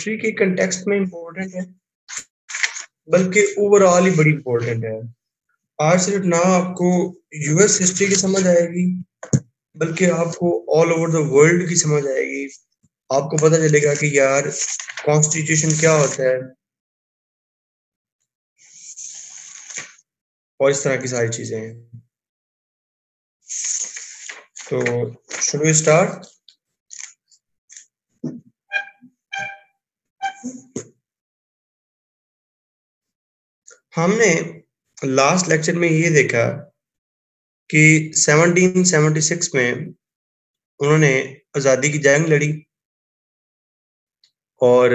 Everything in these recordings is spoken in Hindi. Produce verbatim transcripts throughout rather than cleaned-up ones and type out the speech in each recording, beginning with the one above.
हिस्ट्री के कंटेक्स्ट में इम्पोर्टेंट है, बल्कि ओवरऑल ही बड़ी इम्पोर्टेंट है। आज सिर्फ ना आपको यूएस हिस्ट्री की समझ आएगी, बल्कि आपको ऑल ओवर द वर्ल्ड की समझ आएगी। आपको पता चलेगा कि यार कॉन्स्टिट्यूशन क्या होता है और इस तरह की सारी चीजें हैं। तो शुड वी स्टार्ट? हमने लास्ट लेक्चर में ये देखा कि सेवनटीन सेवेंटी सिक्स में उन्होंने आजादी की जंग लड़ी और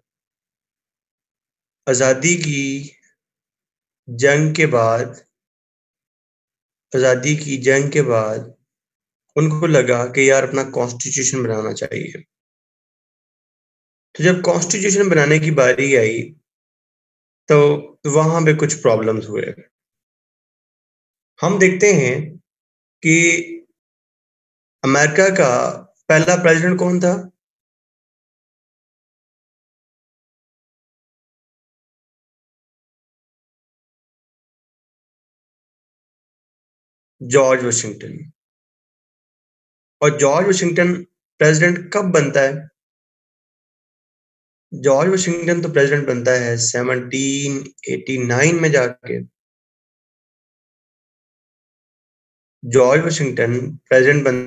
आजादी की जंग के बाद आजादी की जंग के बाद उनको लगा कि यार अपना कॉन्स्टिट्यूशन बनाना चाहिए। तो जब कॉन्स्टिट्यूशन बनाने की बारी आई तो वहां पे कुछ प्रॉब्लम्स हुए। हम देखते हैं कि अमेरिका का पहला प्रेसिडेंट कौन था? George Washington. और जॉर्ज वाशिंगटन प्रेसिडेंट कब बनता है? जॉर्ज वाशिंगटन तो प्रेसिडेंट बनता है सेवनटीन एटी नाइन में जाके। जॉर्ज वाशिंगटन प्रेसिडेंट बन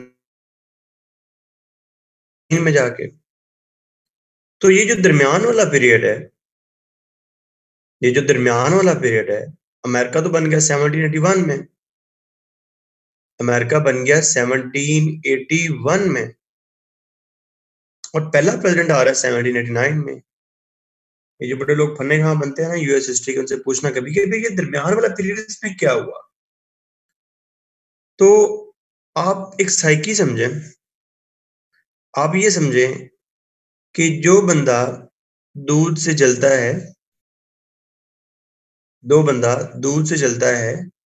में जाके। तो ये जो दरमियान वाला पीरियड है, ये जो दरमियान वाला पीरियड है, अमेरिका तो बन गया सेवनटीन एटी वन में। अमेरिका बन गया सेवनटीन एटी वन में और पहला प्रेसिडेंट आ रहा है सेवनटीन एटी नाइन में। ये जो बड़े लोग फन्ने कहाँ बनते हैं ना यूएस हिस्ट्री के, उनसे पूछना कभी कि भाई ये दरमियान वाला पीरियड इसमें क्या हुआ। तो आप एक साइकी समझें, आप ये समझें कि जो बंदा दूध से जलता है, दो बंदा दूध से जलता है,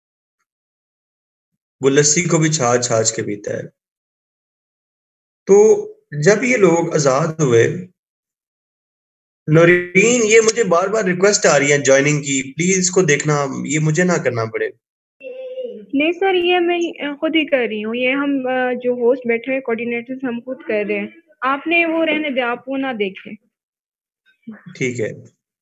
वो लस्सी को भी छाछ छाछ के पीता है। तो जब ये लोग आजाद हुए, नौरीन ये मुझे बार बार रिक्वेस्ट आ रही है ज्वाइनिंग की, प्लीज इसको देखना, ये मुझे ना करना पड़े। नहीं सर, ये मैं खुद ही कर रही हूँ। ये हम जो होस्ट बैठे हैं कोऑर्डिनेटर्स, हम खुद कर रहे हैं। आपने वो रहने दे, आप वो ना देखें। ठीक है,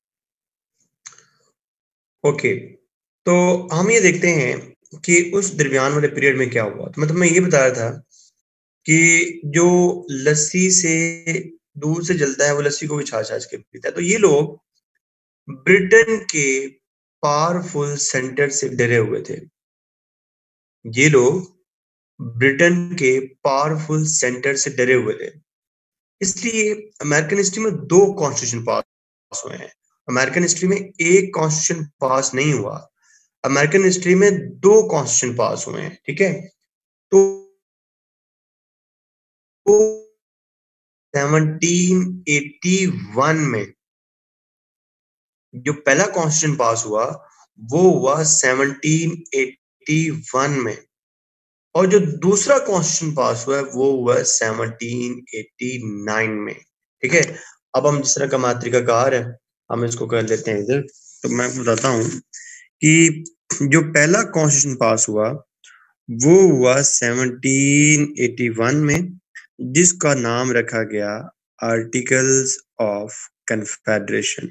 ओके। तो हम ये देखते हैं कि उस दरमियान वाले पीरियड में क्या हुआ। तो मतलब मैं ये बता रहा था कि जो लस्सी से दूध से जलता है वो लस्सी को भी छाछ छाछ के पीता है। तो ये लोग ब्रिटेन के पावरफुल सेंटर से डरे हुए थे। ये लोग ब्रिटेन के पावरफुल सेंटर से डरे हुए थे, इसलिए अमेरिकन हिस्ट्री में दो कॉन्स्टिट्यूशन पास हुए हैं। अमेरिकन हिस्ट्री में एक कॉन्स्टिट्यूशन पास नहीं हुआ, अमेरिकन हिस्ट्री में दो कॉन्स्टिट्यूशन पास हुए हैं। ठीक है, तो सेवनटीन एटी वन में जो पहला कॉन्स्टिट्यूशन पास हुआ वो हुआ सेवनटीन एटी वन में, और जो दूसरा कॉन्स्टिट्यूशन पास हुआ है वो हुआ सेवनटीन एटी नाइन में। ठीक है, अब हम जिस तरह का मातृकाकार है हम इसको कर लेते हैं इधर। तो मैं बताता हूं कि जो पहला कॉन्स्टिट्यूशन पास हुआ वो हुआ सेवनटीन एटी वन में, जिसका नाम रखा गया आर्टिकल्स ऑफ कन्फेडरेशन।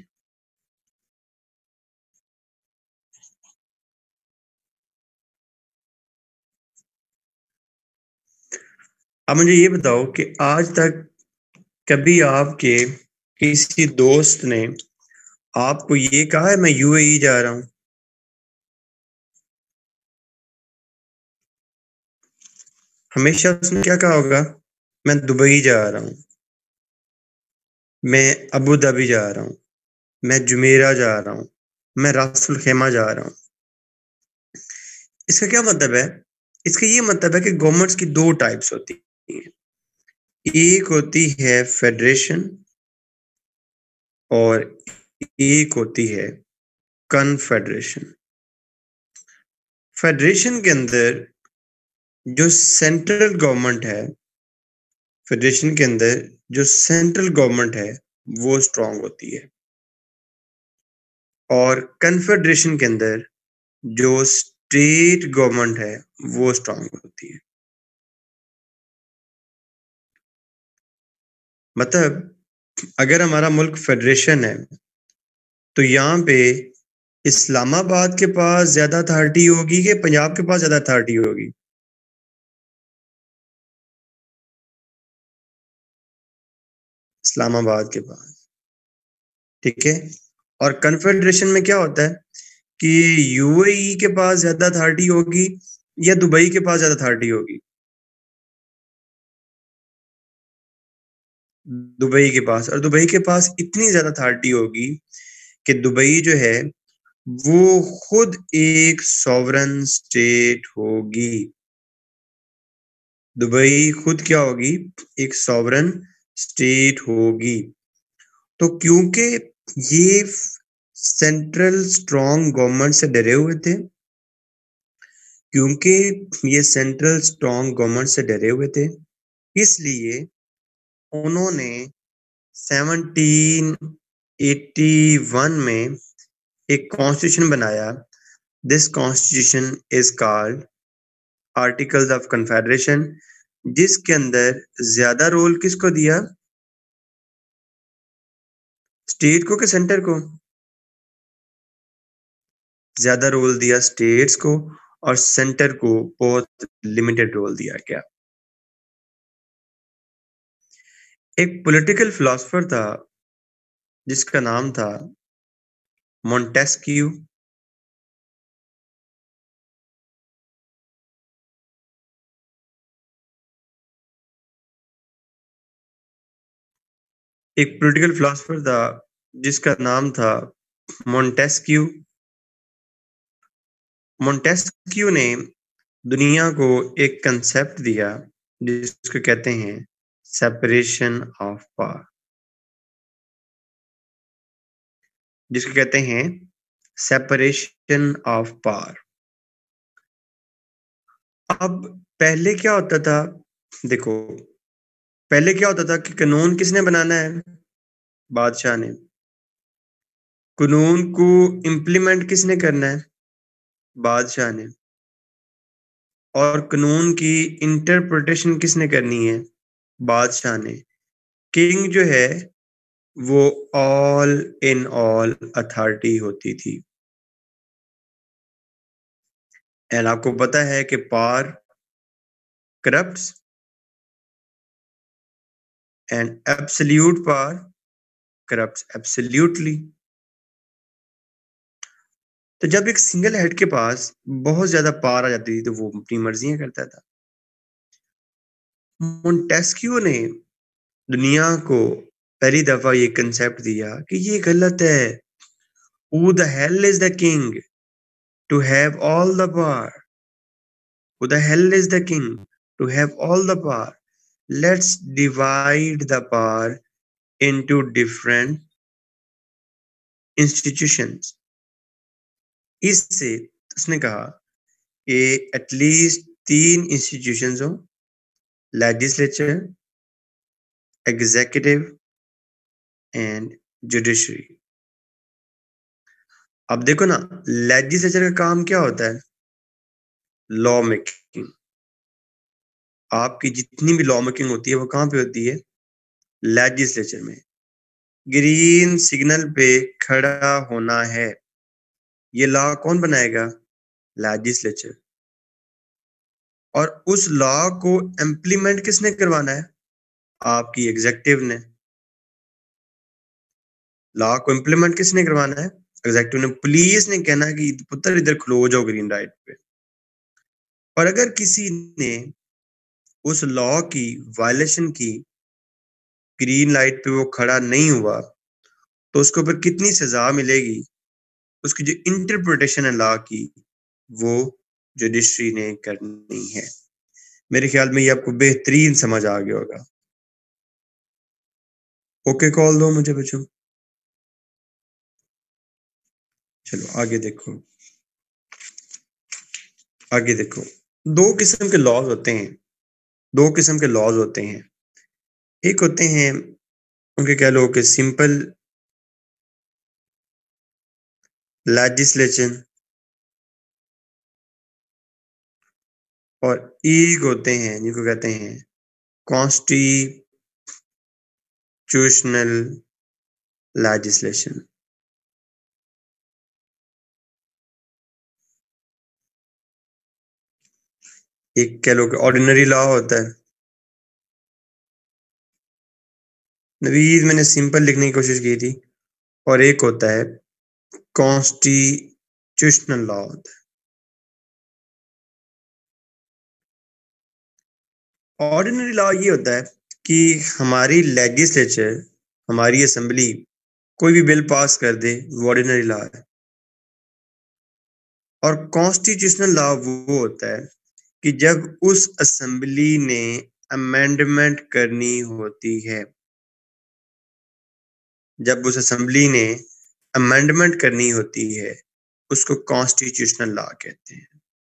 अब मुझे ये बताओ कि आज तक कभी आपके किसी दोस्त ने आपको ये कहा है मैं यूएई जा रहा हूं? हमेशा उसने क्या कहा होगा? मैं दुबई जा रहा हूं, मैं अबू धाबी जा रहा हूं, मैं जुमेरा जा रहा हूं, मैं रासुल खेमा जा रहा हूं। इसका क्या मतलब है? इसका ये मतलब है कि गवर्नमेंट्स की दो टाइप्स होती हैं। एक होती है फेडरेशन और एक होती है कन्फेडरेशन। फेडरेशन के अंदर जो सेंट्रल गवर्नमेंट है, फेडरेशन के अंदर जो सेंट्रल गवर्नमेंट है वो स्ट्रांग होती है, और कन्फेडरेशन के अंदर जो स्टेट गवर्नमेंट है वो स्ट्रांग होती है। मतलब अगर हमारा मुल्क फेडरेशन है तो यहाँ पे इस्लामाबाद के पास ज्यादा अथॉरिटी होगी कि पंजाब के पास ज्यादा अथॉरिटी होगी? इस्लामाबाद के पास, ठीक है। और कन्फेडरेशन में क्या होता है कि यूएई के पास ज्यादा अथॉरिटी होगी या दुबई के पास ज्यादा अथॉरिटी होगी? दुबई के पास। और दुबई के पास इतनी ज्यादा अथॉरिटी होगी कि दुबई जो है वो खुद एक सॉवरन स्टेट होगी। दुबई खुद क्या होगी? एक सॉवरन स्टेट होगी। तो क्योंकि ये सेंट्रल स्ट्रॉन्ग गवर्नमेंट से डरे हुए थे, क्योंकि ये सेंट्रल स्ट्रॉन्ग गवर्नमेंट से डरे हुए थे, इसलिए उन्होंने सेवनटीन एटी वन में एक कॉन्स्टिट्यूशन बनाया। This constitution is called articles of confederation, जिसके अंदर ज्यादा रोल किसको दिया? स्टेट को कि सेंटर को? ज्यादा रोल दिया स्टेट्स को, और सेंटर को बहुत लिमिटेड रोल दिया गया। एक पॉलिटिकल फिलोसफर था जिसका नाम था मोंटेस्क्यू। एक पॉलिटिकल फिलोसफर था जिसका नाम था मोंटेस्क्यू। मोंटेस्क्यू ने दुनिया को एक कंसेप्ट दिया जिसको कहते हैं सेपरेशन ऑफ पावर, जिसको कहते हैं सेपरेशन ऑफ पावर। अब पहले क्या होता था? देखो, पहले क्या होता था कि कानून किसने बनाना है? बादशाह ने। कानून को इम्प्लीमेंट किसने करना है? बादशाह ने। और कानून की इंटरप्रिटेशन किसने करनी है? बादशाह ने। किंग जो है वो ऑल इन ऑल अथॉरिटी होती थी। एंड आपको पता है कि power corrupts and absolute power corrupts absolutely. तो जब एक सिंगल हेड के पास बहुत ज्यादा पावर आ जाती थी तो वो अपनी मर्जियां करता था। मोंटेस्क्यू ने दुनिया को पहली दफा ये कंसेप्ट दिया कि ये गलत है। Who the hell is the king to have all the power? Who the hell is the king to have all the power? Let's divide the power into different institutions. इससे उसने कहा कि एटलीस्ट तीन इंस्टीट्यूशंस हो, लेजिस्लेचर, एग्जीक्यूटिव एंड जुडिशरी। अब देखो ना, लेजिस्लेचर का काम क्या होता है? Law making. आपकी जितनी भी लॉ मेकिंग होती है वो कहाँ पे होती है? लेजिस्लेचर में। ग्रीन सिग्नल पे खड़ा होना है, ये लॉ कौन बनाएगा? लेजिस्लेचर। और उस लॉ को इम्प्लीमेंट किसने करवाना है? आपकी एग्जेक्टिव ने। लॉ को इम्प्लीमेंट किसने करवाना है? एग्जेक्टिव ने। पुलिस ने कहना है कि पुत्र इधर खलो जाओ ग्रीन लाइट पे। और अगर किसी ने उस लॉ की वायलेशन की, ग्रीन लाइट पे वो खड़ा नहीं हुआ, तो उसको ऊपर कितनी सजा मिलेगी? उसकी जो इंटरप्रिटेशन है लॉ की वो जुडिशरी ने करनी है। मेरे ख्याल में ये आपको बेहतरीन समझ आ गया होगा। ओके कॉल दो मुझे बच्चों। चलो आगे देखो, आगे देखो। दो किस्म के लॉज होते हैं, दो किस्म के लॉज होते हैं। एक होते हैं उनके कह लो कि सिंपल लेजिस्लेशन और एक होते हैं जिनको कहते हैं कॉन्स्टिट्यूशनल लेजिस्लेशन। एक कह लो कि ऑर्डिनरी लॉ होता है। नवीद मैंने सिंपल लिखने की कोशिश की थी। और एक होता है कॉन्स्टिट्यूशनल लॉ होता है। ऑर्डिनरी लॉ ये होता है कि हमारी लेजिस्लेचर, हमारी असेंबली कोई भी बिल पास कर दे, वो ऑर्डिनरी लॉ है। और कॉन्स्टिट्यूशनल लॉ वो होता है कि जब उस असेंबली ने अमेंडमेंट करनी होती है, जब उस असेंबली ने अमेंडमेंट करनी होती है, उसको कॉन्स्टिट्यूशनल लॉ कहते हैं।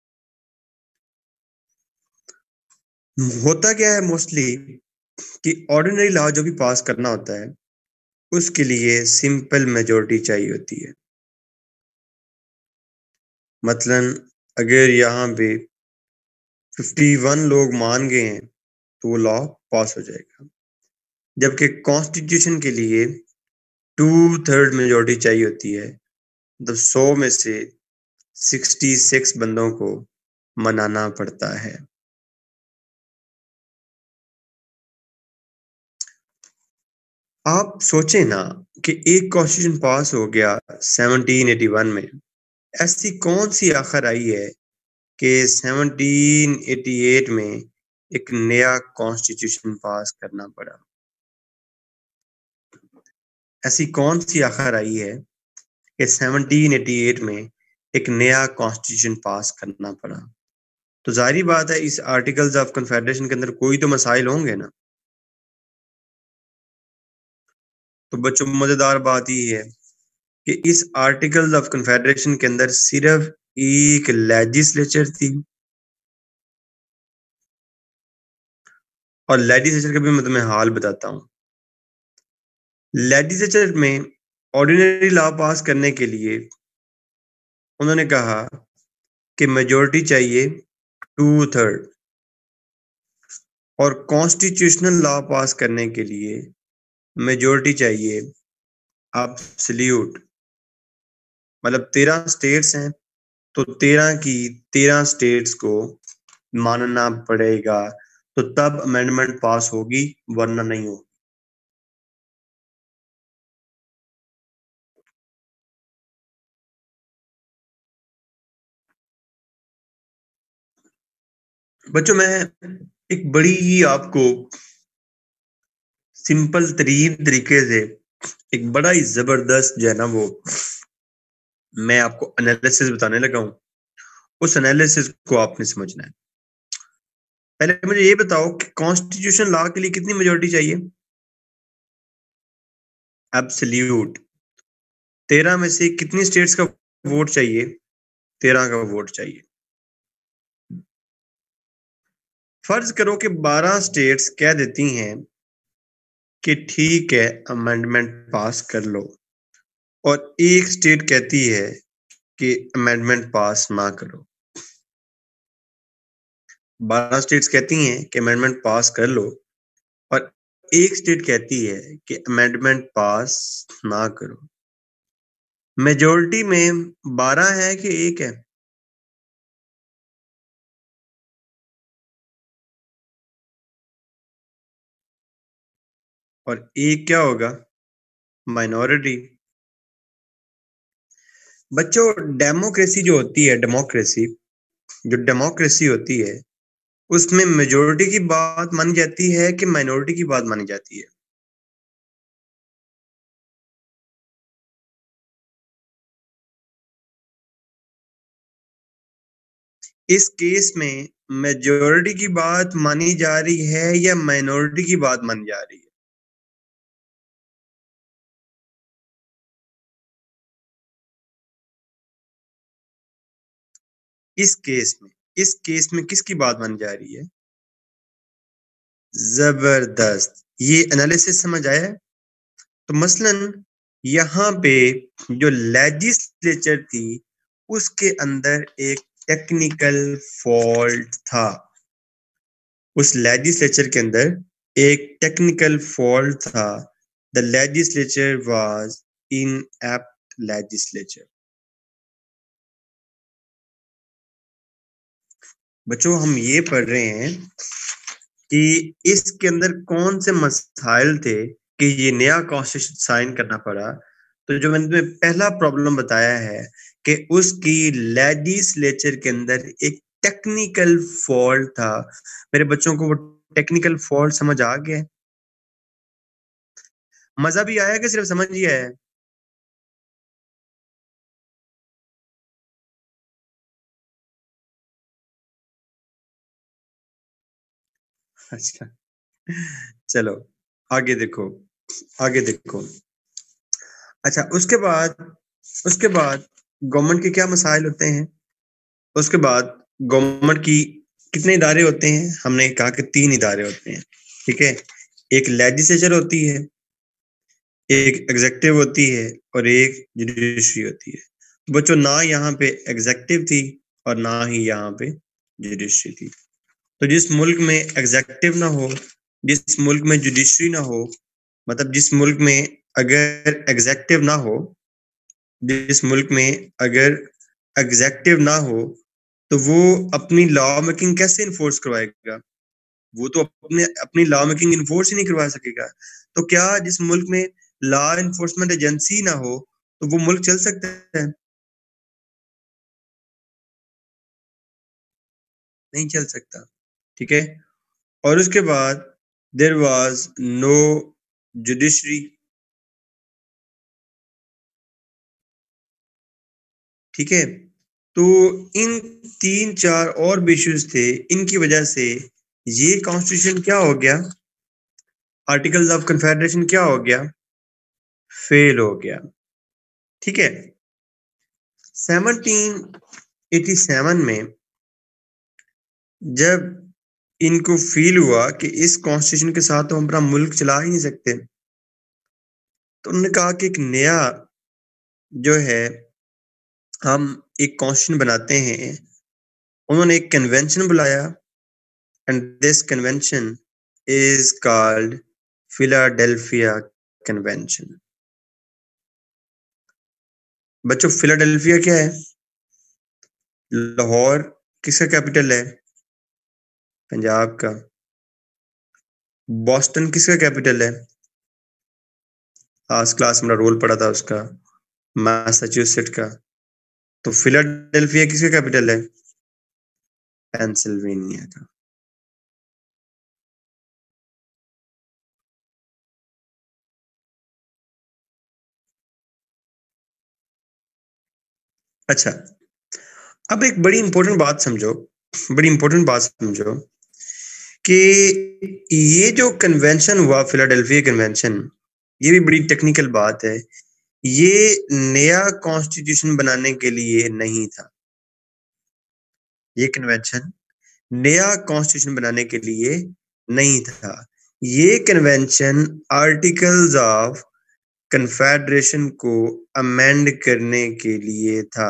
होता क्या है मोस्टली कि ऑर्डिनरी लॉ जो भी पास करना होता है, उसके लिए सिंपल मेजोरिटी चाहिए होती है। मसलन अगर यहाँ पे इक्यावन लोग मान गए हैं तो वो लॉ पास हो जाएगा। जबकि कॉन्स्टिट्यूशन के लिए टू थर्ड मेजोरिटी चाहिए होती है, मतलब सौ में से छियासठ बंदों को मनाना पड़ता है। आप सोचें ना कि एक कॉन्स्टिट्यूशन पास हो गया सत्रह सौ इक्यासी में, ऐसी कौन सी आखिर आई है कि सत्रह सौ अट्ठासी में एक नया कॉन्स्टिट्यूशन पास करना पड़ा? ऐसी कौन सी आखिर आई है कि सत्रह सौ अट्ठासी में एक नया कॉन्स्टिट्यूशन पास करना पड़ा? तो जाहिर बात है इस आर्टिकल्स ऑफ कन्फेडरेशन के अंदर कोई तो मसाइल होंगे ना। तो बच्चों मजेदार बात ये है कि इस आर्टिकल्स ऑफ कन्फेडरेशन के अंदर सिर्फ एक लेजिस्लेचर थी। और लेजिस्लेचर का भी मैं तुम्हें हाल बताता हूँ। लेजिस्लेचर में ऑर्डिनरी लॉ पास करने के लिए उन्होंने कहा कि मेजोरिटी चाहिए टू थर्ड, और कॉन्स्टिट्यूशनल लॉ पास करने के लिए मेजोरिटी चाहिए एब्सोल्यूट। मतलब तेरह स्टेट्स हैं तो तेरह की तेरह स्टेट्स को मानना पड़ेगा, तो तब अमेंडमेंट पास होगी, वरना नहीं होगी। बच्चों मैं एक बड़ी ही आपको सिंपल तरीन तरीके से एक बड़ा ही जबरदस्त जो है ना वो मैं आपको एनालिसिस बताने लगा हूं। उस एनालिसिस को आपने समझना है। पहले मुझे ये बताओ कि कॉन्स्टिट्यूशन लॉ के लिए कितनी मेजोरिटी चाहिए? एब्सोल्यूट। तेरह में से कितनी स्टेट्स का वोट चाहिए? तेरह का वोट चाहिए। फर्ज करो कि बारह स्टेट्स कह देती हैं कि ठीक है अमेंडमेंट पास कर लो, और एक स्टेट कहती है कि अमेंडमेंट पास ना करो। बारह स्टेट्स कहती हैं कि अमेंडमेंट पास कर लो, और एक स्टेट कहती है कि अमेंडमेंट पास ना करो। मेजोरिटी में बारह है कि एक है? और एक क्या होगा? माइनॉरिटी। बच्चों डेमोक्रेसी जो होती है, डेमोक्रेसी जो डेमोक्रेसी होती है, उसमें मेजोरिटी की बात मानी जाती है कि माइनॉरिटी की बात मानी जाती है? इस केस में मेजोरिटी की बात मानी जा रही है या माइनॉरिटी की बात मानी जा रही है? इस केस में इस केस में किसकी बात मानी जा रही है? जबरदस्त। ये एनालिसिस समझ आया है? तो मसलन यहाँ पे जो लेजिस्लेचर थी उसके अंदर एक टेक्निकल फॉल्ट था। उस लेजिस्लेचर के अंदर एक टेक्निकल फॉल्ट था। The legislature was inept legislature. बच्चों हम ये पढ़ रहे हैं कि इसके अंदर कौन से मसाइल थे कि ये नया कॉन्स्टिट्यूशन साइन करना पड़ा। तो जो मैंने तुम्हें पहला प्रॉब्लम बताया है कि उसकी लेजिस्लेचर के अंदर एक टेक्निकल फॉल्ट था। मेरे बच्चों को वो टेक्निकल फॉल्ट समझ आ गया है? मजा भी आया कि सिर्फ समझ ही आया है? अच्छा, चलो आगे देखो, आगे देखो। अच्छा, उसके बाद उसके बाद गवर्नमेंट के क्या मसाइल होते हैं? उसके बाद गवर्नमेंट की कितने इदारे होते हैं? हमने कहा कि तीन इदारे होते हैं, ठीक है। एक लेजिस्लेचर होती है, एक एग्जेक्टिव होती है और एक जुडिशरी होती है। तो बच्चों ना यहाँ पे एग्जेक्टिव थी और ना ही यहाँ पे जुडिशरी थी। तो जिस मुल्क में एग्जेक्टिव ना हो, जिस मुल्क में जुडिशरी ना हो, मतलब जिस मुल्क में अगर एग्जेक्टिव ना हो, जिस मुल्क में अगर एग्जेक्टिव ना हो, तो वो अपनी लॉ मेकिंग कैसे इन्फोर्स करवाएगा? वो तो अपने अपनी लॉ मेकिंग इन्फोर्स ही नहीं करवा सकेगा। तो क्या जिस मुल्क में लॉ इन्फोर्समेंट एजेंसी ना हो, तो वो मुल्क चल सकता है? नहीं चल सकता, ठीक है। और उसके बाद देयर वाज नो जुडिशरी, ठीक है। तो इन तीन चार और भी इश्यूज थे, इनकी वजह से ये कॉन्स्टिट्यूशन क्या हो गया? आर्टिकल्स ऑफ कन्फेडरेशन क्या हो गया? फेल हो गया, ठीक है। सेवनटीन एटी सेवन में जब इनको फील हुआ कि इस कॉन्स्टिट्यूशन के साथ तो हम अपना मुल्क चला ही नहीं सकते, तो उन्होंने कहा कि एक नया जो है हम एक कॉन्स्टिट्यूशन बनाते हैं। उन्होंने एक कन्वेंशन बुलाया and this convention is called Philadelphia convention. बच्चों फिलाडेल्फिया क्या है? लाहौर किसका कैपिटल है? पंजाब का। बॉस्टन किसका कैपिटल है? आज क्लास में रोल पड़ा था उसका, मैसाचुसेट का। तो फिलाडेल्फिया किसका कैपिटल है? पेंसिल्वेनिया का। अच्छा, अब एक बड़ी इंपॉर्टेंट बात समझो, बड़ी इंपॉर्टेंट बात समझो कि ये जो कन्वेंशन हुआ फिलाडेल्फिया कन्वेंशन, ये भी बड़ी टेक्निकल बात है। ये नया कॉन्स्टिट्यूशन बनाने के लिए नहीं था। ये कन्वेंशन नया कॉन्स्टिट्यूशन बनाने के लिए नहीं था। ये कन्वेंशन आर्टिकल्स ऑफ कन्फेडरेशन को अमेंड करने के लिए था।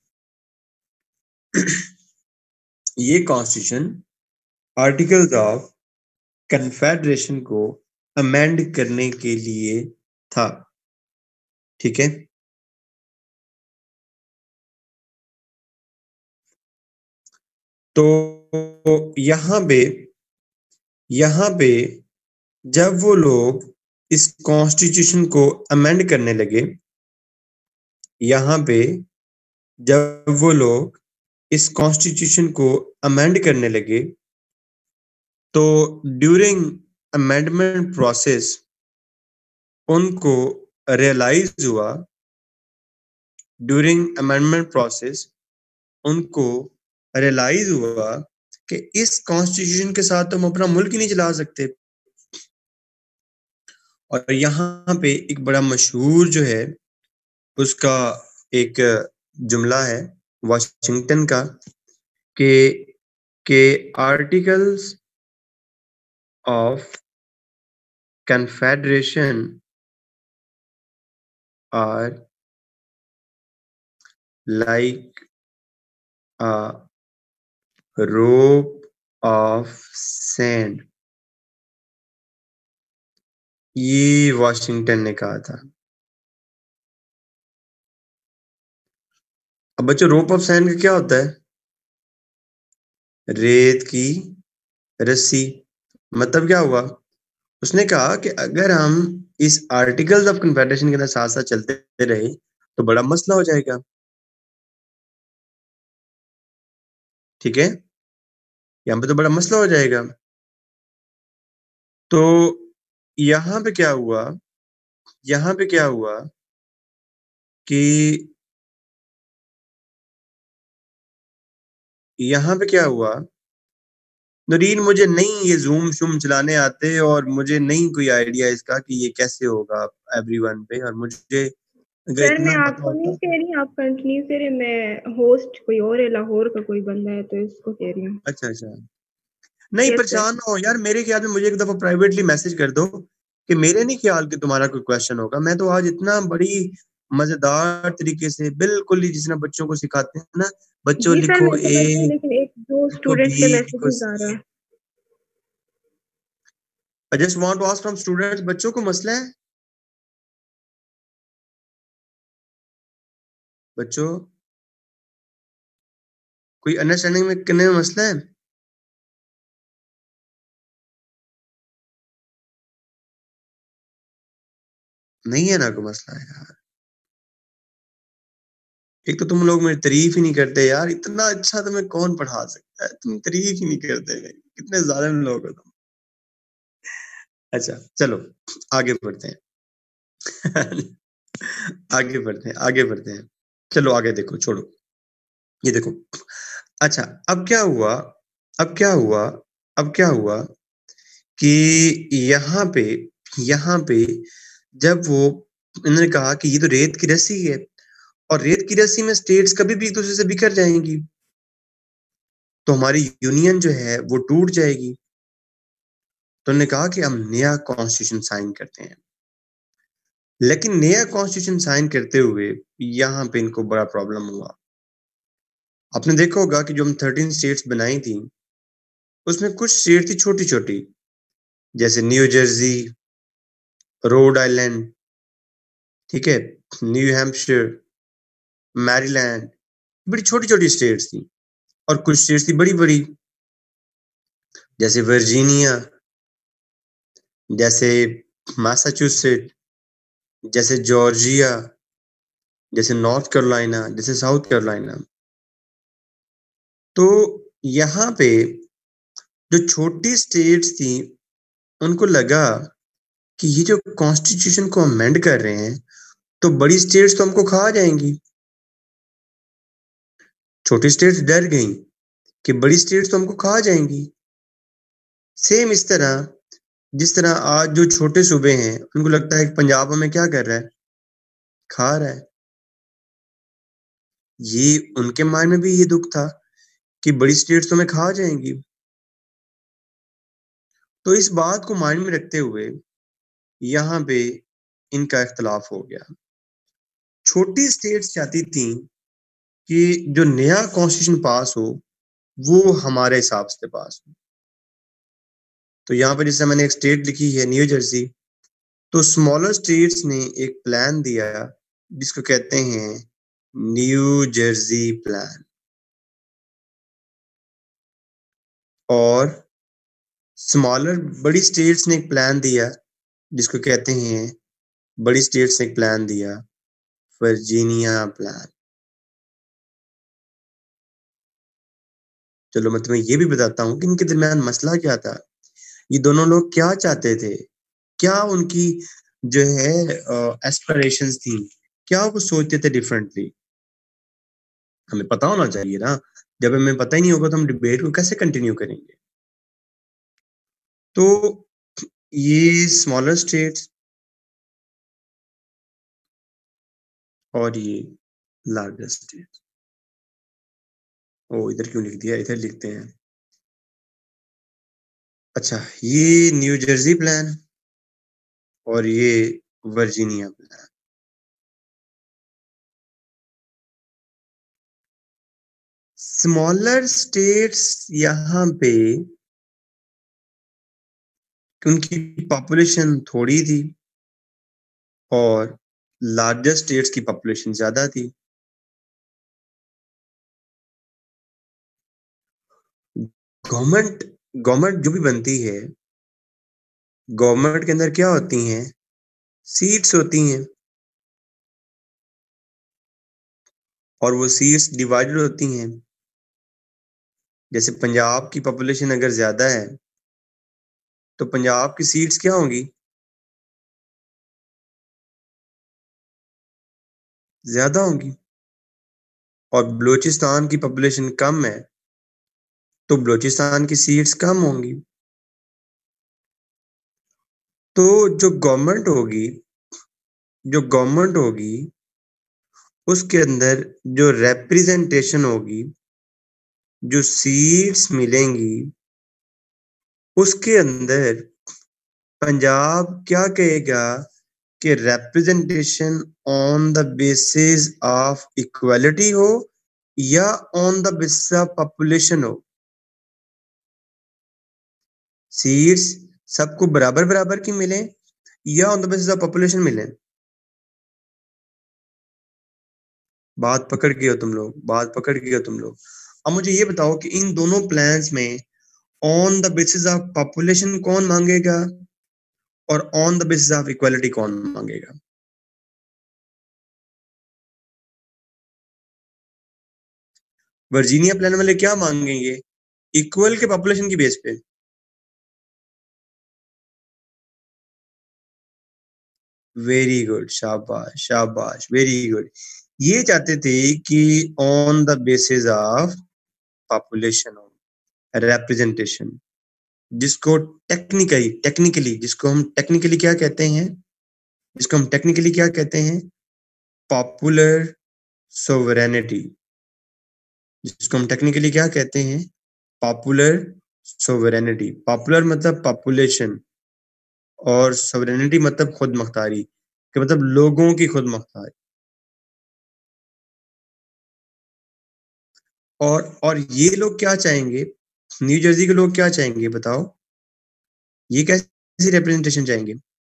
ये कॉन्स्टिट्यूशन आर्टिकल्स ऑफ कन्फेडरेशन को अमेंड करने के लिए था, ठीक है। तो यहां पे यहां पे जब वो लोग इस कॉन्स्टिट्यूशन को अमेंड करने लगे, यहां पे जब वो लोग इस कॉन्स्टिट्यूशन को अमेंड करने लगे, तो ड्यूरिंग अमेंडमेंट प्रोसेस उनको रियलाइज हुआ ड्यूरिंग अमेंडमेंट प्रोसेस उनको रियलाइज हुआ कि इस कॉन्स्टिट्यूशन के साथ तो हम अपना मुल्क ही नहीं चला सकते। और यहाँ पे एक बड़ा मशहूर जो है उसका एक जुमला है वाशिंगटन का कि के articles of confederation are like a rope of sand। ये वाशिंगटन ने कहा था। अब बच्चों रोप ऑफ सैंड का क्या होता है? रेत की रस्सी। मतलब क्या हुआ? उसने कहा कि अगर हम इस आर्टिकल्स ऑफ कन्फेडरेशन के अंदर साथ साथ चलते रहे तो बड़ा मसला हो जाएगा। ठीक है, यहाँ पे तो बड़ा मसला हो जाएगा। तो यहाँ पे क्या हुआ, यहाँ पे क्या हुआ कि यहाँ पे क्या हुआ नरीन, मुझे नहीं ये जूम शूम चलाने आते और मुझे नहीं कोई आइडिया इसका कि ये कैसे होगा एवरीवन पे, और मुझे अगर सर मैं इतना पता आपको नहीं होता। कह रही, आप कंटिन्यू करें। मैं होस्ट कोई और है, लाहौर का कोई बंदा है, तो इसको कह रही हूँ। अच्छा अच्छा, नहीं यस सर। परेशान ना हो यार, मेरे ख्याल में मुझे एक दफा प्राइवेटली मैसेज कर दो कि मेरे नहीं ख्याल कि तुम्हारा कोई क्वेश्चन होगा। मैं तो आज इतना बड़ी मजेदार तरीके से बिल्कुल ही जिस तरह बच्चों को सिखाते हैं ना, बच्चों जी सर, लिखो मैं ए, समझ रही हूँ, लेकिन एक दो लिखो स्टूडेंट बी, के लिखो मैसेजेस आ रहा सी। है। I just want to ask from students, बच्चों को मसला है? बच्चों कोई अंडरस्टैंडिंग में करने में मसला है? नहीं है ना कोई मसला है यार। एक तो तुम लोग मेरी तारीफ ही नहीं करते यार, इतना अच्छा तुम्हें कौन पढ़ा सकता है, तुम तारीफ ही नहीं करते मेरी। कितने जालिम लोग हो तुम। अच्छा चलो आगे बढ़ते हैं। आगे बढ़ते हैं, आगे बढ़ते हैं। चलो आगे देखो, छोड़ो ये देखो। अच्छा, अब क्या हुआ, अब क्या हुआ, अब क्या हुआ कि यहाँ पे, यहाँ पे जब वो इन्होंने कहा कि ये तो रेत की रस्सी है और रेत की रस्सी में स्टेट्स कभी भी एक दूसरे से बिखर जाएंगी, तो हमारी यूनियन जो है वो टूट जाएगी। तो उन्होंने कहा कि हम नया कॉन्स्टिट्यूशन साइन करते हैं। लेकिन नया कॉन्स्टिट्यूशन साइन करते हुए यहाँ पे इनको बड़ा प्रॉब्लम हुआ। आपने देखा होगा कि जो हम थर्टीन स्टेट्स बनाई थी उसमें कुछ स्टेट थी छोटी छोटी, जैसे न्यू जर्सी, रोड आइलैंड, ठीक है, न्यू हैम्पशायर, मैरीलैंड, बड़ी छोटी छोटी स्टेट्स थी। और कुछ स्टेट्स थी बड़ी बड़ी, जैसे वर्जीनिया, जैसे मैसाचुसेट, जैसे जॉर्जिया, जैसे नॉर्थ कैरोलिना, जैसे साउथ कैरोलिना। तो यहाँ पे जो छोटी स्टेट्स थी उनको लगा कि ये जो कॉन्स्टिट्यूशन को अमेंड कर रहे हैं तो बड़ी स्टेट्स तो हमको खा जाएंगी। छोटी स्टेट्स डर गई कि बड़ी स्टेट्स तो हमको खा जाएंगी। सेम इस तरह जिस तरह आज जो छोटे सूबे हैं उनको लगता है कि पंजाब हमें क्या कर रहा है, खा रहा है। ये उनके माइंड में भी ये दुख था कि बड़ी स्टेट्स तो हमें खा जाएंगी। तो इस बात को माइंड में रखते हुए यहाँ पे इनका इख्तलाफ हो गया। छोटी स्टेट्स चाहती थी कि जो नया कॉन्स्टिट्यूशन पास हो वो हमारे हिसाब से पास हो। तो यहाँ पर जैसे मैंने एक स्टेट लिखी है न्यू जर्सी, तो स्मॉलर स्टेट्स ने एक प्लान दिया जिसको कहते हैं न्यू जर्सी प्लान। और स्मॉलर बड़ी स्टेट्स ने एक प्लान दिया जिसको कहते हैं, बड़ी स्टेट्स ने एक प्लान दिया वर्जीनिया प्लान। चलो मैं तुम्हें ये भी बताता हूँ कि इनके दरमियान मसला क्या था। ये दोनों लोग क्या चाहते थे, क्या उनकी जो है एस्पिरेशंस थी, क्या वो सोचते थे डिफरेंटली। हमें पता होना चाहिए ना। जब हमें पता ही नहीं होगा तो हम डिबेट को कैसे कंटिन्यू करेंगे। तो ये स्मॉलर स्टेट्स और ये लार्जर स्टेट्स। ओ इधर क्यों लिख दिया, इधर लिखते हैं। अच्छा, ये न्यू जर्सी प्लान और ये वर्जीनिया प्लान। स्मॉलर स्टेट्स यहाँ पे उनकी पॉपुलेशन थोड़ी थी और लार्जर स्टेट्स की पॉपुलेशन ज्यादा थी। गवर्नमेंट गवर्नमेंट जो भी बनती है, गवर्नमेंट के अंदर क्या होती हैं? सीट्स होती हैं और वो सीट्स डिवाइडेड होती हैं। जैसे पंजाब की पॉपुलेशन अगर ज्यादा है तो पंजाब की सीट्स क्या होंगी? ज्यादा होंगी। और बलूचिस्तान की पॉपुलेशन कम है तो बलूचिस्तान की सीट्स कम होंगी। तो जो गवर्नमेंट होगी जो गवर्नमेंट होगी उसके अंदर जो रिप्रेजेंटेशन होगी, जो सीट्स मिलेंगी, उसके अंदर पंजाब क्या कहेगा कि representation on the basis of equality हो या on the basis of population हो? सीट्स सबको बराबर बराबर की मिले या on the basis of population मिले? बात पकड़ के हो तुम लोग, बात पकड़ के हो तुम लोग। अब मुझे ये बताओ कि इन दोनों प्लान्स में on the basis of population कौन मांगेगा और on the basis of equality कौन मांगेगा? वर्जीनिया प्लान वाले क्या मांगेंगे? इक्वल के पॉपुलेशन की बेस पे। वेरी गुड, शाबाश शाबाश, वेरी गुड। ये चाहते थे कि on the basis of population हो रिप्रेजेंटेशन, जिसको टेक्निकली टेक्निकली जिसको हम टेक्निकली क्या कहते हैं जिसको हम टेक्निकली क्या कहते हैं? Popular sovereignty. जिसको हम टेक्निकली क्या कहते हैं? Popular sovereignty. पॉपुलर मतलब पॉपुलेशन और सोवरेनिटी मतलब खुद मुख्तारी, कि मतलब लोगों की खुद मुख्तारी। और और ये लोग क्या चाहेंगे? न्यू जर्सी के लोग क्या चाहेंगे बताओ? ये कैसी रिप्रेजेंटेशन चाहेंगे?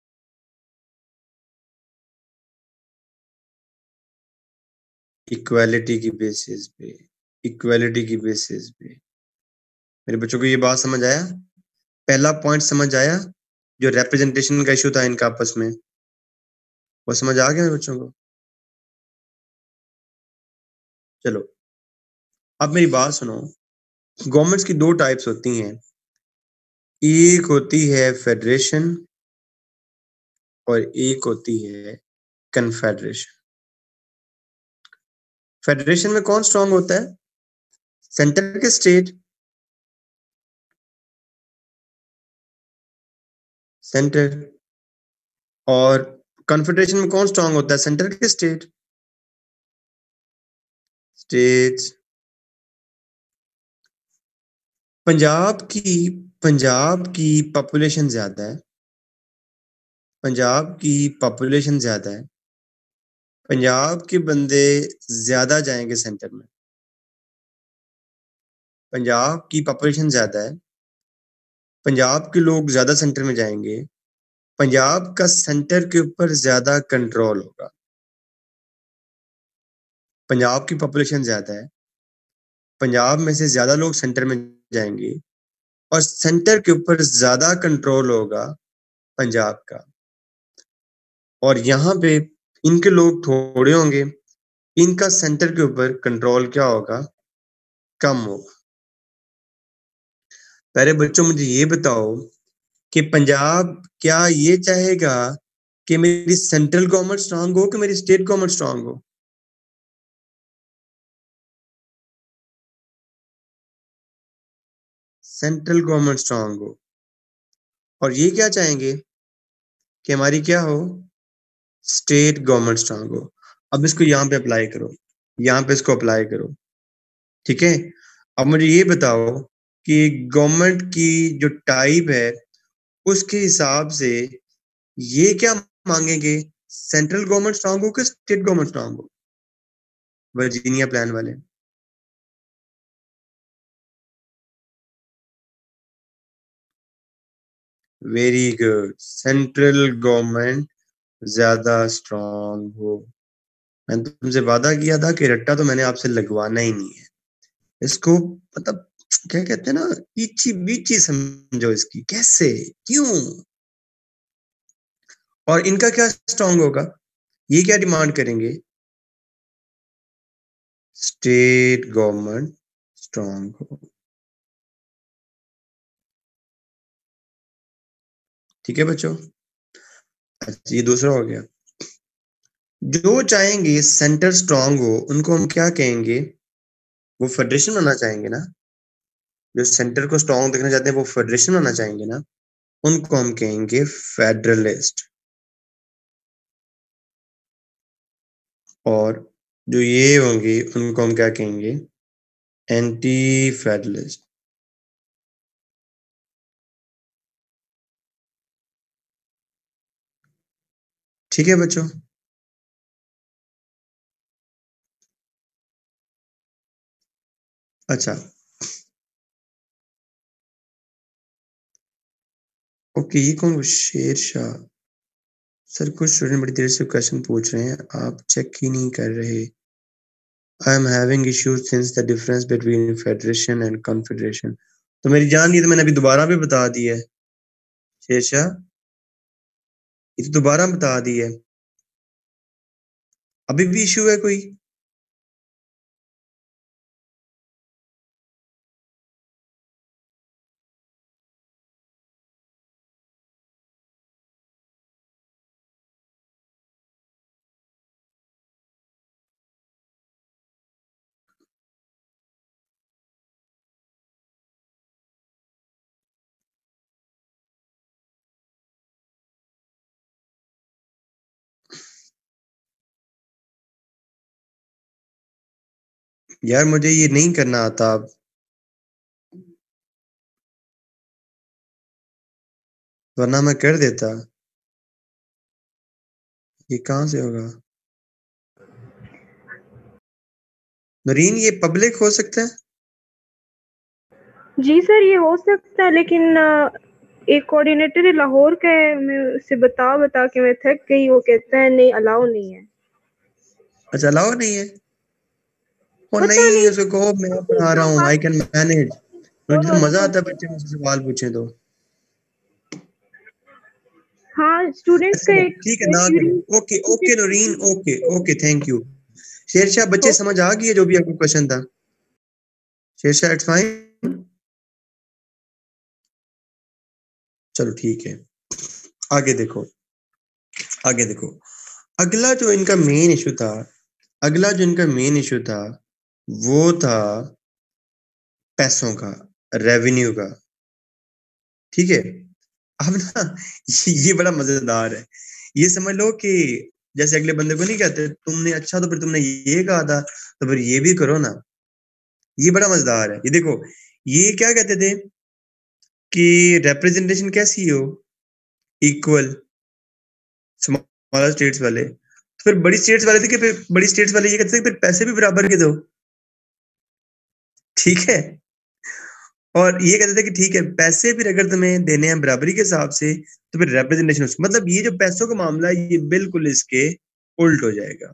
इक्वालिटी की बेसिस पे, इक्वालिटी की बेसिस पे। मेरे बच्चों को ये बात समझ आया? पहला पॉइंट समझ आया? जो रिप्रेजेंटेशन का इशू था इनका आपस में, वो समझ आ गया मेरे बच्चों को? चलो, अब मेरी बात सुनो। गवर्नमेंट्स की दो टाइप्स होती हैं। एक होती है फेडरेशन और एक होती है कन्फेडरेशन। फेडरेशन में कौन स्ट्रांग होता है? सेंटर के स्टेट। सेंटर। और कन्फेडरेशन में कौन स्ट्रांग होता है? सेंटर के स्टेट। स्टेट्स। पंजाब की पंजाब की पॉपुलेशन ज्यादा है। पंजाब की पॉपुलेशन ज्यादा है। पंजाब के बंदे ज्यादा जाएंगे सेंटर में। पंजाब की पॉपुलेशन ज्यादा है। पंजाब के लोग ज्यादा सेंटर में जाएंगे। पंजाब का सेंटर के ऊपर ज्यादा कंट्रोल होगा। पंजाब की पॉपुलेशन ज्यादा है। पंजाब में से ज्यादा लोग सेंटर में जाएंगे और सेंटर के ऊपर ज्यादा कंट्रोल होगा पंजाब का। और यहाँ पे इनके लोग थोड़े होंगे, इनका सेंटर के ऊपर कंट्रोल क्या होगा? कम होगा। पहले बच्चों मुझे ये बताओ कि पंजाब क्या ये चाहेगा कि मेरी सेंट्रल गवर्नमेंट स्ट्रांग हो कि मेरी स्टेट गवर्नमेंट स्ट्रांग हो? सेंट्रल गवर्नमेंट स्ट्रांग हो। और ये क्या चाहेंगे कि हमारी क्या हो? स्टेट गवर्नमेंट स्ट्रांग हो। अब इसको यहाँ पे अप्लाई करो, यहाँ पे इसको अप्लाई करो। ठीक है, अब मुझे ये बताओ कि गवर्नमेंट की जो टाइप है उसके हिसाब से ये क्या मांगेंगे? सेंट्रल गवर्नमेंट स्ट्रांग हो कि स्टेट गवर्नमेंट स्ट्रांग हो? वर्जीनिया प्लान वाले। Very good. सेंट्रल गवर्नमेंट ज्यादा स्ट्रांग हो। मैंने तुमसे वादा किया था कि रट्टा तो मैंने आपसे लगवाना ही नहीं है। इसको मतलब क्या कहते हैं ना, इची बीची समझो इसकी। कैसे, क्यों, और इनका क्या स्ट्रांग होगा? ये क्या डिमांड करेंगे? स्टेट गवर्नमेंट स्ट्रांग हो। ठीक है बच्चों। अच्छा, ये दूसरा हो गया। जो चाहेंगे सेंटर स्ट्रांग हो उनको हम क्या कहेंगे? वो फेडरेशन बनाना चाहेंगे ना। जो सेंटर को स्ट्रांग देखना चाहते हैं वो फेडरेशन बनाना चाहेंगे ना, उनको हम कहेंगे फेडरलिस्ट। और जो ये होंगे उनको हम क्या कहेंगे? Anti federalist. ठीक है बच्चों। अच्छा, ओके, ये कौन? शेर शाह। सर कुछ स्टूडेंट बड़ी देर से क्वेश्चन पूछ रहे हैं, आप चेक ही नहीं कर रहे। I am having issues since the difference between federation and confederation. तो मेरी जान, ये तो मैंने अभी दोबारा भी बता दी है। शेर शाह, ये तो दोबारा बता दी है। अभी भी इशू है कोई? यार मुझे ये नहीं करना आता अब, वरना मैं कर देता। ये कहाँ से होगा? नरीन, ये पब्लिक हो सकता है? जी सर, ये हो सकता है, लेकिन अ, एक कोऑर्डिनेटर लाहौर का है, मैं उससे बता बता के मैं थक गई। वो कहता है नहीं, अलाउ नहीं है। अच्छा, अलाउ नहीं है? ओ पता नहीं, नहीं उसको कहो मैं पढ़ा रहा जो हूँ, आई बात कैन मैनेज। और मुझे तो वालों मजा को। आता है बच्चे मुझसे सवाल पूछे तो। हाँ, स्टूडेंट्स अच्छा का एक ठीक है, ना करो। Query. Okay okay Nareen, okay okay, thank you. Shershah, बच्चे समझ आ गई है जो भी आपका क्वेश्चन था? Shershah, it's fine. चलो ठीक है, आगे देखो। आगे देखो, अगला जो इनका मेन इशू था, अगला जो इनका मेन इशू था वो था पैसों का, रेवेन्यू का। ठीक है। अब ना ये बड़ा मजेदार है। ये समझ लो कि जैसे अगले बंदे को नहीं कहते तुमने, अच्छा तो फिर तुमने ये कहा था तो फिर ये भी करो ना। ये बड़ा मजेदार है। ये देखो, ये क्या कहते थे कि रिप्रेजेंटेशन कैसी हो? इक्वल। स्मॉलर स्टेट्स वाले, तो फिर बड़ी स्टेट्स वाले थे कि फिर बड़ी स्टेट्स वाले ये कहते थे फिर पैसे भी बराबर के दो। ठीक है। और ये कहते थे कि ठीक है, पैसे फिर अगर तुम्हें देने हैं बराबरी के हिसाब से तो फिर रिप्रेजेंटेशन, मतलब ये जो पैसों का मामला है ये बिल्कुल इसके उल्ट हो जाएगा।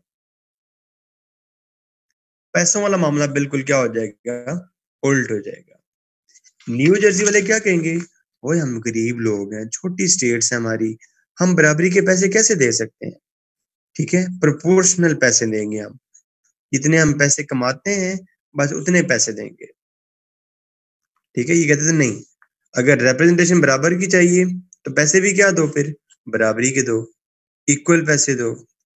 पैसों वाला मामला बिल्कुल क्या हो जाएगा? उल्ट हो जाएगा। न्यू जर्सी वाले क्या कहेंगे? ओए हम गरीब लोग हैं, छोटी स्टेट्स है हमारी, हम बराबरी के पैसे कैसे दे सकते हैं? ठीक है, प्रोपोर्शनल पैसे देंगे हम, जितने हम पैसे कमाते हैं बस उतने पैसे देंगे। ठीक है, ये कहते थे नहीं, अगर रिप्रेजेंटेशन बराबर की चाहिए तो पैसे भी क्या दो, फिर बराबरी के दो, इक्वल पैसे दो।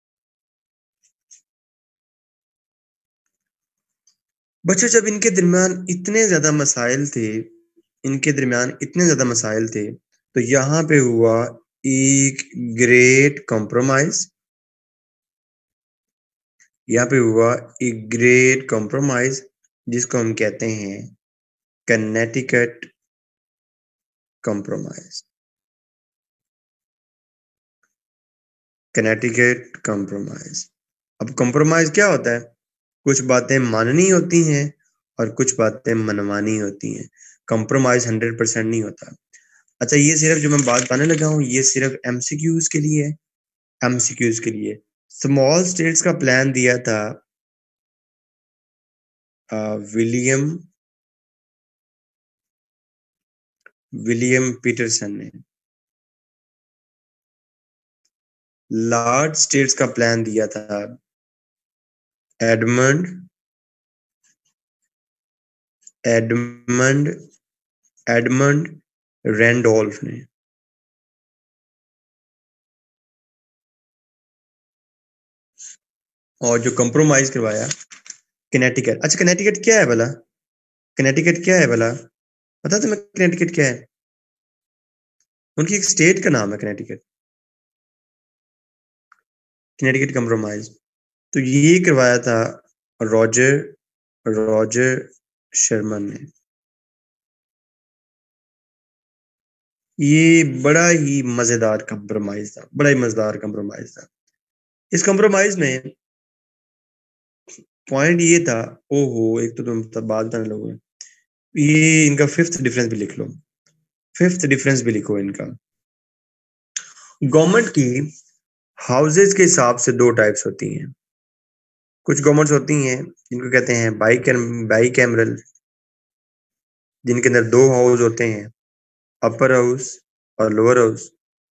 बच्चों, जब इनके दरमियान इतने ज्यादा मसाइल थे, इनके दरमियान इतने ज्यादा मसाइल थे, तो यहाँ पे हुआ एक ग्रेट कॉम्प्रोमाइज। यहाँ पे हुआ एक ग्रेट कॉम्प्रोमाइज जिसको हम कहते हैं कनेटिकट कॉम्प्रोमाइज। Connecticut compromise. अब कॉम्प्रोमाइज क्या होता है? कुछ बातें माननी होती हैं और कुछ बातें मनवानी होती हैं। कॉम्प्रोमाइज हंड्रेड परसेंट नहीं होता। अच्छा, ये सिर्फ जो मैं बात बताने लगा हूँ ये सिर्फ एमसीक्यूज के लिए है, एमसीक्यूज के लिए। स्मॉल स्टेट्स का प्लान दिया था विलियम विलियम पीटरसन ने। लार्ज स्टेट्स का प्लान दिया था एडमंड एडमंड एडमंड रैंडोल्फ ने। और जो कंप्रोमाइज करवाया कनेटिकट। अच्छा, कनेटिकट क्या है भला? कनेटिकट क्या है भला? पता तुम्हें कनेटिकट क्या है? उनकी एक स्टेट का नाम है कनेटिकट। कनेटिकट कंप्रोमाइज तो ये करवाया था रॉजर रॉजर शर्मन ने। ये बड़ा ही मजेदार कंप्रोमाइज था, बड़ा ही मजेदार कंप्रोमाइज था। इस कंप्रोमाइज में पॉइंट ये था, ओहो एक तो तुम तब बात बताने लोगे, ये इनका फिफ्थ डिफरेंस भी लिख लो, फिफ्थ डिफरेंस भी लिखो इनका। गवर्नमेंट की हाउसेज के हिसाब से दो टाइप्स होती हैं। कुछ गवर्नमेंट्स होती हैं जिनको कहते हैं बाई बाई कैमरल, जिनके अंदर दो हाउस होते हैं, अपर हाउस और लोअर हाउस।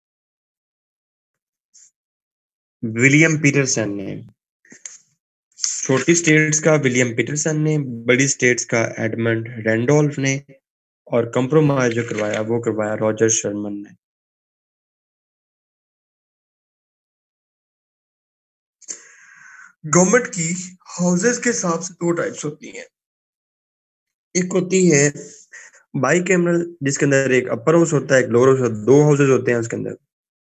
विलियम पीटरसन ने, छोटी स्टेट्स का विलियम पीटरसन ने, बड़ी स्टेट्स का एडमंड रैंडोल्फ ने, और कंप्रोमाइज जो करवाया वो करवाया रॉजर शर्मन ने। गवर्नमेंट की हाउसेज के हिसाब से दो टाइप्स होती हैं। एक होती है बाई कैमरल, जिसके अंदर एक अपर हाउस होता है, एक लोअर हाउस होता है, दो हाउसेज होते हैं उसके अंदर।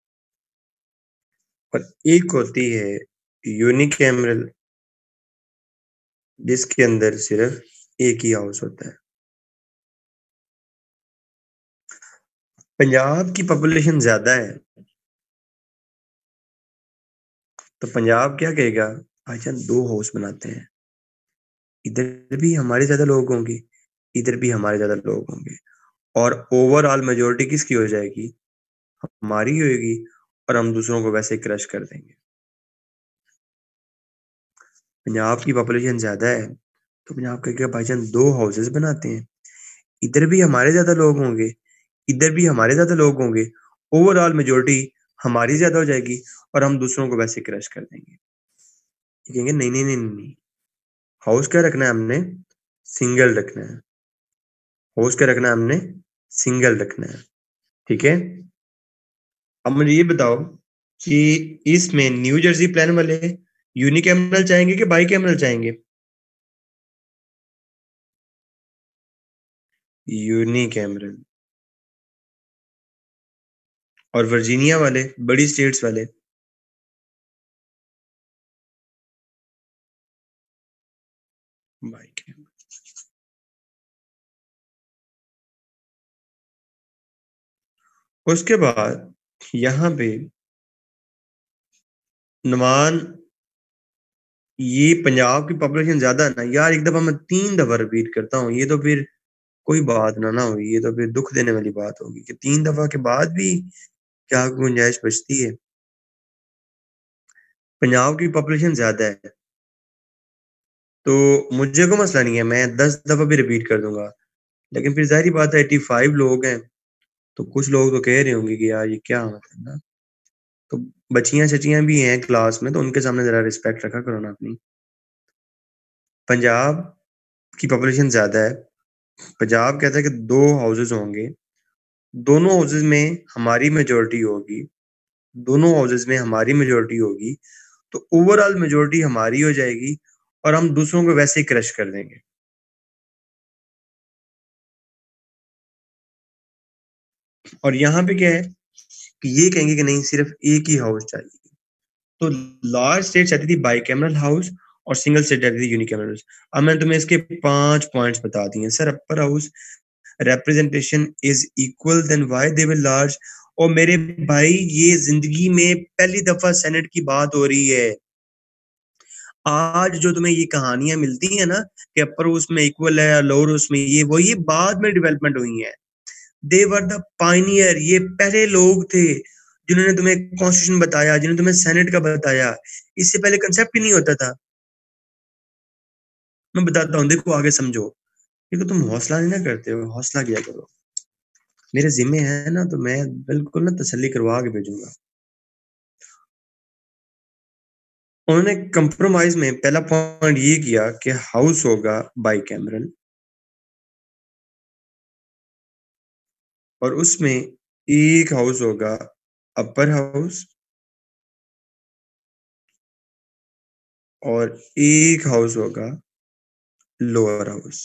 और एक होती है यूनिकैमरल, जिसके अंदर सिर्फ एक ही हाउस होता है। पंजाब की पॉपुलेशन ज्यादा है तो पंजाब क्या कहेगा, भाईजान दो हाउस बनाते हैं, इधर भी हमारे ज्यादा लोग होंगे, इधर भी हमारे ज्यादा लोग होंगे, और ओवरऑल मेजोरिटी किसकी हो जाएगी, हमारी होगी, और हम दूसरों को वैसे क्रश कर देंगे। पंजाब की पॉपुलेशन ज्यादा है तो पंजाब कहेगा भाईजान दो हाउसेस बनाते हैं, इधर भी हमारे ज्यादा लोग होंगे, इधर भी हमारे ज्यादा लोग होंगे, ओवरऑल मेजोरिटी हमारी ज्यादा हो जाएगी, और हम दूसरों को वैसे क्रश कर देंगे। कहेंगे नहीं नहीं नहीं नहीं, हाउस क्या रखना है हमने, सिंगल रखना है। हाउस क्या रखना है हमने, सिंगल रखना है। ठीक है, अब मुझे ये बताओ कि इसमें न्यू जर्सी प्लान वाले यूनिकैमरल चाहेंगे कि बाई कैमरल चाहेंगे? यूनिकैमरल। और वर्जीनिया वाले, बड़ी स्टेट्स वाले? Bicameral. उसके बाद यहाँ पे नुमान, ये पंजाब की पॉपुलेशन ज्यादा है ना यार, एक दफा मैं तीन दफा रिपीट करता हूँ, ये तो फिर कोई बात ना ना हुई, ये तो फिर दुख देने वाली बात होगी कि तीन दफा के बाद भी क्या गुंजाइश बचती है। पंजाब की पॉपुलेशन ज्यादा है तो मुझे कोई मसला नहीं है, मैं दस दफा भी रिपीट कर दूंगा, लेकिन फिर जाहिर बात है एटी फाइव लोग हैं, तो कुछ लोग तो कह रहे होंगे कि यार ये क्या मतलब ना, तो बच्चियां चचियां भी हैं क्लास में, तो उनके सामने जरा रिस्पेक्ट रखा करो ना अपनी। पंजाब की पॉपुलेशन ज्यादा है, पंजाब कहता है कि दो हाउसेज होंगे, दोनों हाउसेज में हमारी मेजोरिटी होगी, दोनों हाउसेज में हमारी मेजोरिटी होगी, तो ओवरऑल मेजोरिटी हमारी हो जाएगी, और हम दूसरों को वैसे ही क्रश कर देंगे। और यहाँ पे क्या है कि ये कहेंगे कि नहीं सिर्फ एक ही हाउस चाहिए। तो लार्ज स्टेट चाहती थी बाई कैमरल हाउस, और सिंगल स्टेट चाहती थी यूनिकैमरल हाउस। अब मैंने तुम्हें इसके पांच पॉइंट्स बता दिए sir. Upper house representation is equal then why they were large। और मेरे भाई ये जिंदगी में पहली दफा सेनेट की बात हो रही है। आज जो तुम्हें ये कहानियां मिलती है ना कि अपर हाउस में इक्वल है, लोअर हाउस में ये, वो ये बाद में डेवलपमेंट हुई है। दे वर द पायनियर, ये पहले लोग थे जिन्होंने तुम्हें कॉन्स्टिट्यूशन बताया, जिन्होंने तुम्हें सेनेट का बताया। इससे पहले कंसेप्ट ही नहीं होता था। मैं बताता हूँ, देखो आगे समझो। देखो तुम हौसला नहीं ना करते हो, हौसला किया करो। मेरे जिम्मे है ना, तो मैं बिल्कुल ना तसल्ली करवा के भेजूंगा। उन्होंने कंप्रोमाइज में पहला पॉइंट ये किया कि हाउस होगा बाई कैमरल, और उसमें एक हाउस होगा अपर हाउस और एक हाउस होगा लोअर हाउस।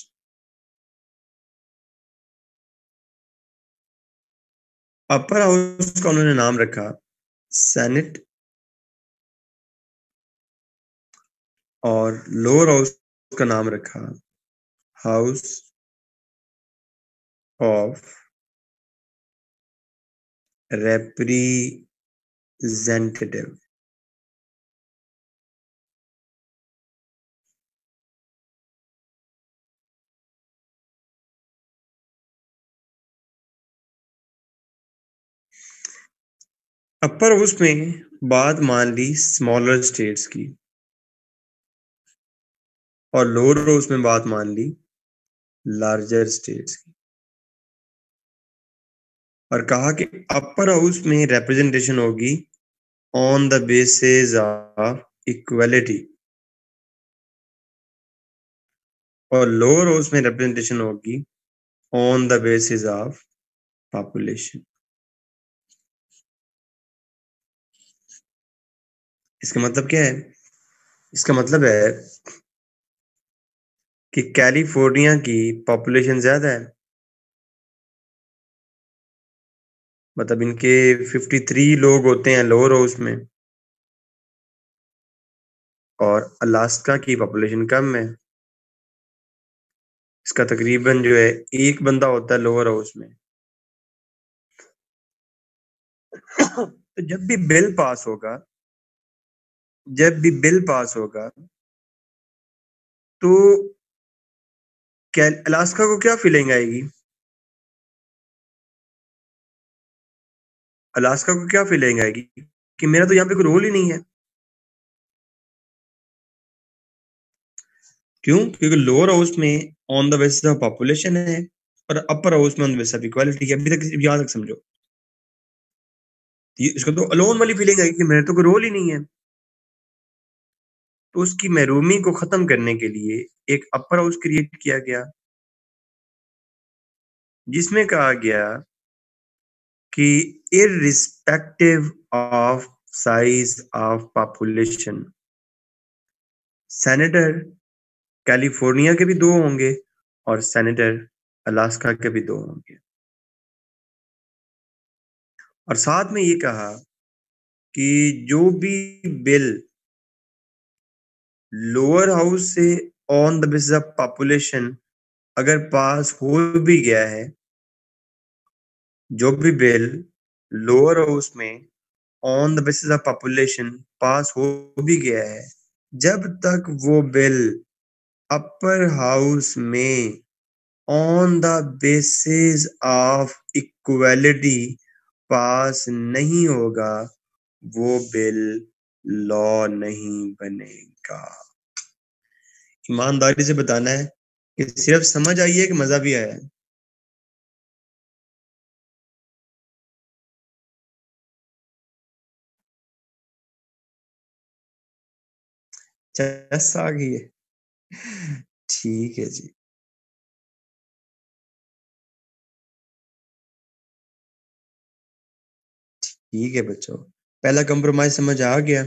अपर हाउस का उन्होंने नाम रखा सेनेट, और लोअर हाउस का नाम रखा house of representative. Upper house में बात मान ली स्मॉलर स्टेट्स की, और लोअर हाउस में बात मान ली लार्जर स्टेट्स की, और कहा कि अपर हाउस में रिप्रेजेंटेशन होगी on the basis of equality, और लोअर हाउस में रिप्रेजेंटेशन होगी on the basis of population. इसका मतलब क्या है? इसका मतलब है कि कैलिफोर्निया की पॉपुलेशन ज्यादा है, मतलब इनके तिरेपन लोग होते हैं लोअर हाउस में, और अलास्का की पॉपुलेशन कम है, इसका तकरीबन जो है एक बंदा होता है लोअर हाउस में। तो जब भी बिल पास होगा, जब भी बिल पास होगा तो क्या अलास्का को क्या फीलिंग आएगी? अलास्का को क्या फीलिंग आएगी कि मेरा तो यहाँ पे कोई रोल ही नहीं है। क्यों? क्योंकि लोअर हाउस में on the basis of population है, और अपर हाउस में on the basis of equality. अभी तक याद रख समझो, ये- इसको तो अलोन वाली फीलिंग आएगी कि मेरा तो कोई रोल ही नहीं है। तो उसकी महरूमी को खत्म करने के लिए एक अपर हाउस क्रिएट किया गया, जिसमें कहा गया कि irrespective of size of population, senator California के भी दो होंगे और सेनेटर अलास्का के भी दो होंगे। और साथ में ये कहा कि जो भी बिल लोअर हाउस से on the basis of population अगर पास हो भी गया है, जो भी बिल लोअर हाउस में on the basis of population pass हो भी गया है, जब तक वो बिल अपर हाउस में on the basis of equality pass नहीं होगा, वो बिल लॉ नहीं बनेगा। ईमानदारी से बताना है कि सिर्फ समझ आई है कि मजा भी आया है? चस आ गई है? ठीक है जी। ठीक है बच्चों, पहला कंप्रोमाइज समझ आ गया।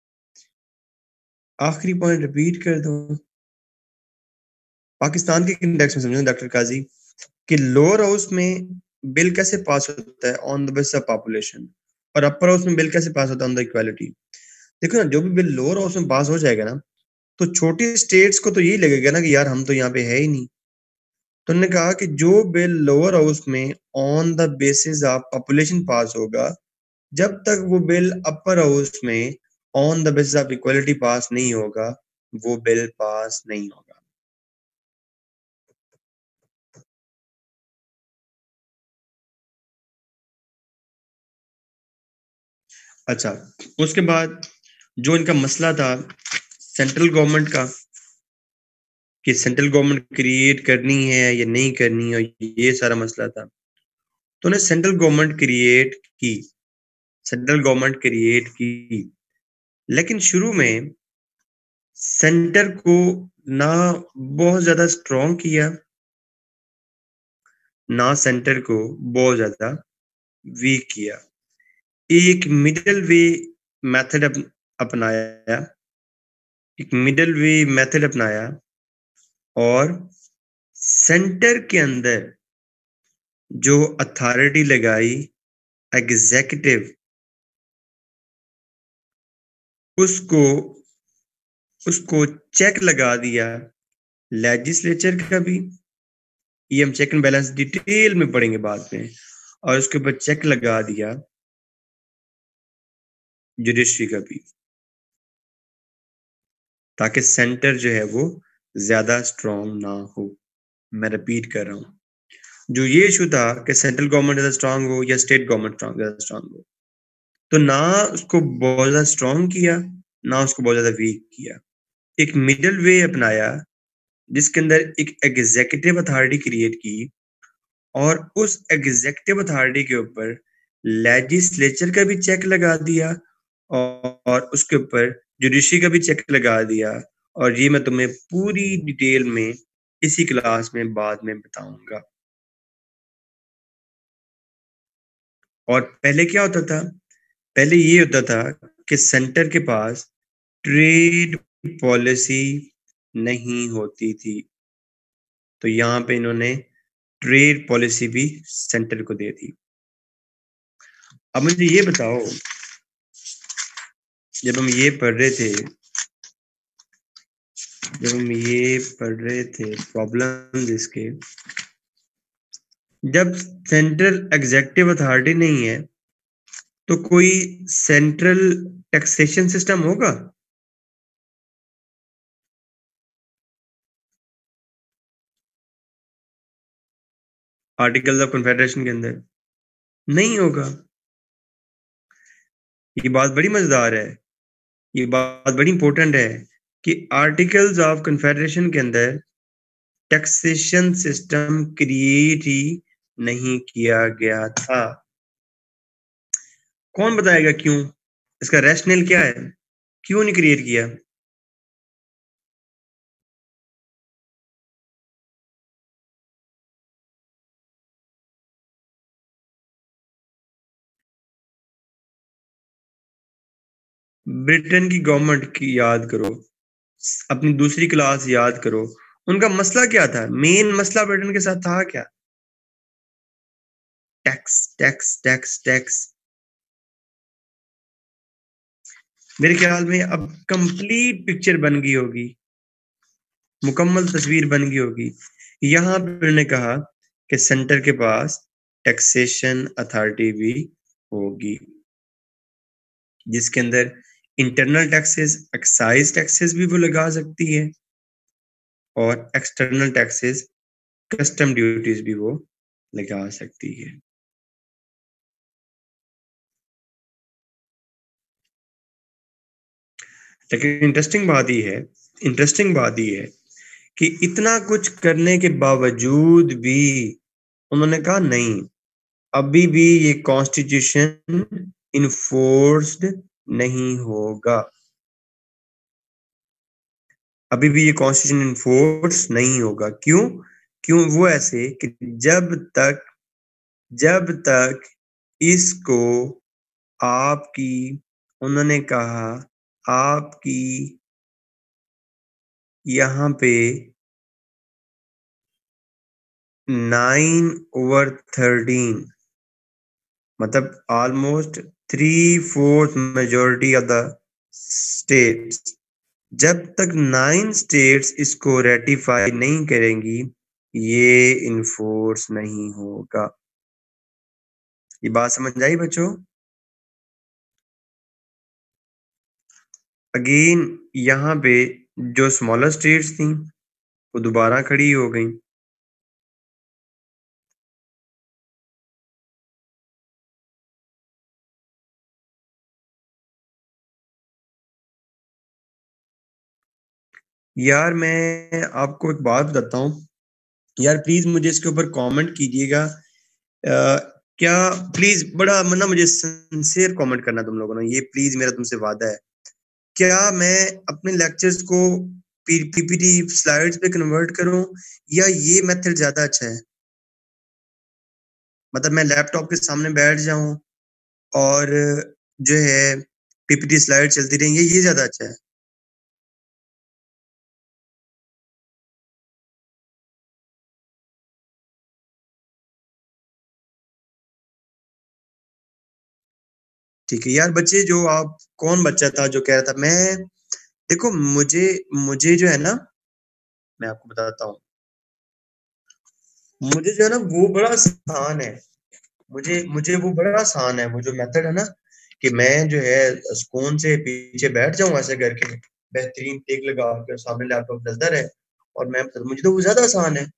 आखिरी पॉइंट रिपीट कर दो। पाकिस्तान के इंडेक्स में समझो डॉक्टर काजी, कि लोअर हाउस में बिल कैसे पास होता है on the basis of population, और अपर हाउस में बिल कैसे पास होता है ऑन द इक्वालिटी। देखो ना, जो भी बिल लोअर हाउस में पास हो जाएगा ना, तो छोटी स्टेट्स को तो यही लगेगा ना कि यार हम तो यहाँ पे है ही नहीं। तो उन्होंने कहा कि जो बिल लोअर हाउस में on the basis of population pass होगा, जब तक वो बिल अपर हाउस में on the basis of equality pass नहीं होगा, वो बिल पास नहीं होगा। अच्छा, उसके बाद जो इनका मसला था सेंट्रल गवर्नमेंट का कि सेंट्रल गवर्नमेंट क्रिएट करनी है या नहीं करनी है, ये सारा मसला था। तो उन्हें सेंट्रल गवर्नमेंट क्रिएट की सेंट्रल गवर्नमेंट क्रिएट की लेकिन शुरू में सेंटर को ना बहुत ज्यादा स्ट्रॉन्ग किया, ना सेंटर को बहुत ज्यादा वीक किया। एक मिडल वे मेथड अप, अपनाया एक मिडल वे मेथड अपनाया और सेंटर के अंदर जो अथॉरिटी लगाई एग्जीक्यूटिव, उसको उसको चेक लगा दिया लेजिस्लेचर का भी। ये हम चेक एंड बैलेंस डिटेल में पढ़ेंगे बाद में। और उसके ऊपर चेक लगा दिया जुडिशरी का भी, ताकि सेंटर जो है वो ज्यादा स्ट्रॉन्ग ना हो। मैं रिपीट कर रहा हूं, जो ये इशू था कि सेंट्रल गवर्नमेंट ज्यादा स्ट्रांग हो या स्टेट गवर्नमेंट ज्यादा स्ट्रांग हो, तो ना उसको बहुत ज्यादा स्ट्रांग किया, ना उसको बहुत ज्यादा वीक किया। एक मिडल वे अपनाया जिसके अंदर एक एग्जीक्यूटिव अथॉरिटी क्रिएट की और उस एग्जीक्यूटिव अथॉरिटी के ऊपर लेजिस्लेचर का भी चेक लगा दिया और उसके ऊपर जुडिशरी का भी चेक लगा दिया। और ये मैं तुम्हें पूरी डिटेल में इसी क्लास में बाद में बताऊंगा। और पहले क्या होता था? पहले ये होता था कि सेंटर के पास ट्रेड पॉलिसी नहीं होती थी, तो यहां पे इन्होंने ट्रेड पॉलिसी भी सेंटर को दे दी। अब मुझे ये बताओ, जब हम ये पढ़ रहे थे जब हम ये पढ़ रहे थे प्रॉब्लम इसके, जब सेंट्रल एग्जीक्यूटिव अथॉरिटी नहीं है तो कोई सेंट्रल टैक्सेशन सिस्टम होगा? आर्टिकल ऑफ कन्फेडरेशन के अंदर नहीं होगा। ये बात बड़ी मजेदार है, ये बात बड़ी इंपॉर्टेंट है कि आर्टिकल्स ऑफ कन्फेडरेशन के अंदर टैक्सेशन सिस्टम क्रिएट ही नहीं किया गया था। कौन बताएगा क्यों? इसका रैशनल क्या है, क्यों नहीं क्रिएट किया? ब्रिटेन की गवर्नमेंट की याद करो, अपनी दूसरी क्लास याद करो, उनका मसला क्या था? मेन मसला ब्रिटेन के साथ था क्या? Tax tax tax tax. मेरे ख्याल में अब कंप्लीट पिक्चर बन गई होगी, मुकम्मल तस्वीर बन गई होगी। यहां पे उन्होंने कहा कि सेंटर के पास टैक्सेशन अथॉरिटी भी होगी, जिसके अंदर इंटरनल टैक्सेस, एक्साइज टैक्सेस भी वो लगा सकती है और एक्सटर्नल टैक्सेस, कस्टम ड्यूटीज भी वो लगा सकती है। लेकिन इंटरेस्टिंग बात ये है इंटरेस्टिंग बात ये है कि इतना कुछ करने के बावजूद भी उन्होंने कहा नहीं, अभी भी ये कॉन्स्टिट्यूशन इन्फोर्स्ड नहीं होगा, अभी भी ये कॉन्स्टिट्यूशन इन्फोर्स नहीं होगा। क्यों? क्यों वो ऐसे कि जब तक जब तक इसको आपकी, उन्होंने कहा आपकी यहाँ पे नाइन ओवर थर्टीन, मतलब almost three fourth majority of the states, जब तक नाइन स्टेट्स इसको रेटिफाई नहीं करेंगी ये इन्फोर्स नहीं होगा। ये बात समझ आई बच्चों? अगेन यहाँ पे जो स्मॉलर स्टेट्स थी वो दोबारा खड़ी हो गई। यार मैं आपको एक बात बताता हूँ यार, प्लीज मुझे इसके ऊपर कमेंट कीजिएगा। अ, क्या प्लीज बड़ा मतलब मुझे सिंसियर कमेंट करना तुम लोगों ने, ये प्लीज मेरा तुमसे वादा है। क्या मैं अपने लेक्चर्स को पीपीटी स्लाइड्स पे कन्वर्ट करूं या ये मेथड ज्यादा अच्छा है? मतलब मैं लैपटॉप के सामने बैठ जाऊं और जो है पीपीटी स्लाइड चलती रहेंगी, ये ज्यादा अच्छा है? ठीक है यार बच्चे, जो आप कौन बच्चा था जो कह रहा था मैं, देखो मुझे मुझे जो है ना, मैं आपको बताता हूँ, मुझे जो है ना वो बड़ा आसान है। मुझे मुझे वो बड़ा आसान है, वो जो मेथड है ना, कि मैं जो है सुकून से पीछे बैठ जाऊं ऐसे करके, बेहतरीन टेक लगा के सामने लैपटॉप चलता रहे और मैं, मुझे तो वो ज्यादा आसान है।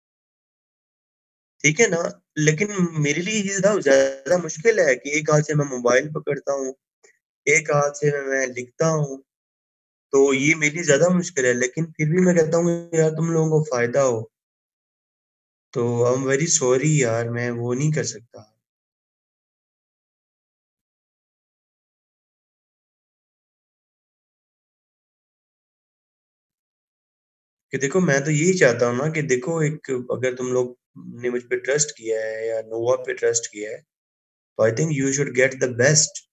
ठीक है ना? लेकिन मेरे लिए ये ज्यादा ज्यादा मुश्किल है कि एक हाथ से मैं मोबाइल पकड़ता हूँ, एक हाथ से मैं, मैं लिखता हूँ, तो ये मेरे लिए ज्यादा मुश्किल है। लेकिन फिर भी मैं कहता हूँ यार तुम लोगों को फायदा हो, तो आई एम वेरी सॉरी यार, मैं वो नहीं कर सकता। कि देखो मैं तो यही चाहता हूँ ना कि देखो, एक अगर तुम लोग ने मुझ पे ट्रस्ट किया है या नोवा पे ट्रस्ट किया है, तो I think you should get the best.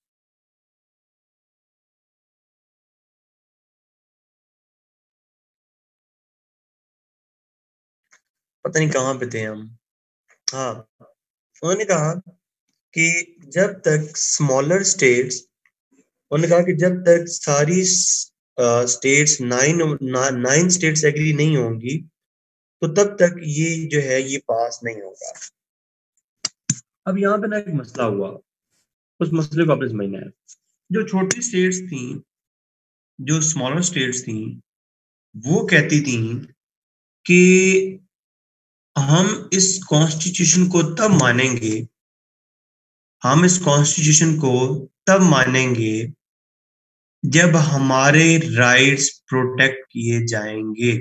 पता नहीं कहाँ पे थे हम। हाँ, उन्होंने कहा कि जब तक स्मॉलर स्टेट्स, उन्होंने कहा कि जब तक सारी states nine nine states agree नहीं होंगी, तो तब तक ये जो है ये पास नहीं होगा। अब यहाँ पे ना एक मसला हुआ, उस मसले को आपने समझना है। जो छोटी स्टेट्स थी, जो स्मॉलर स्टेट्स थी, वो कहती थी कि हम इस कॉन्स्टिट्यूशन को तब मानेंगे, हम इस कॉन्स्टिट्यूशन को तब मानेंगे जब हमारे राइट्स प्रोटेक्ट किए जाएंगे।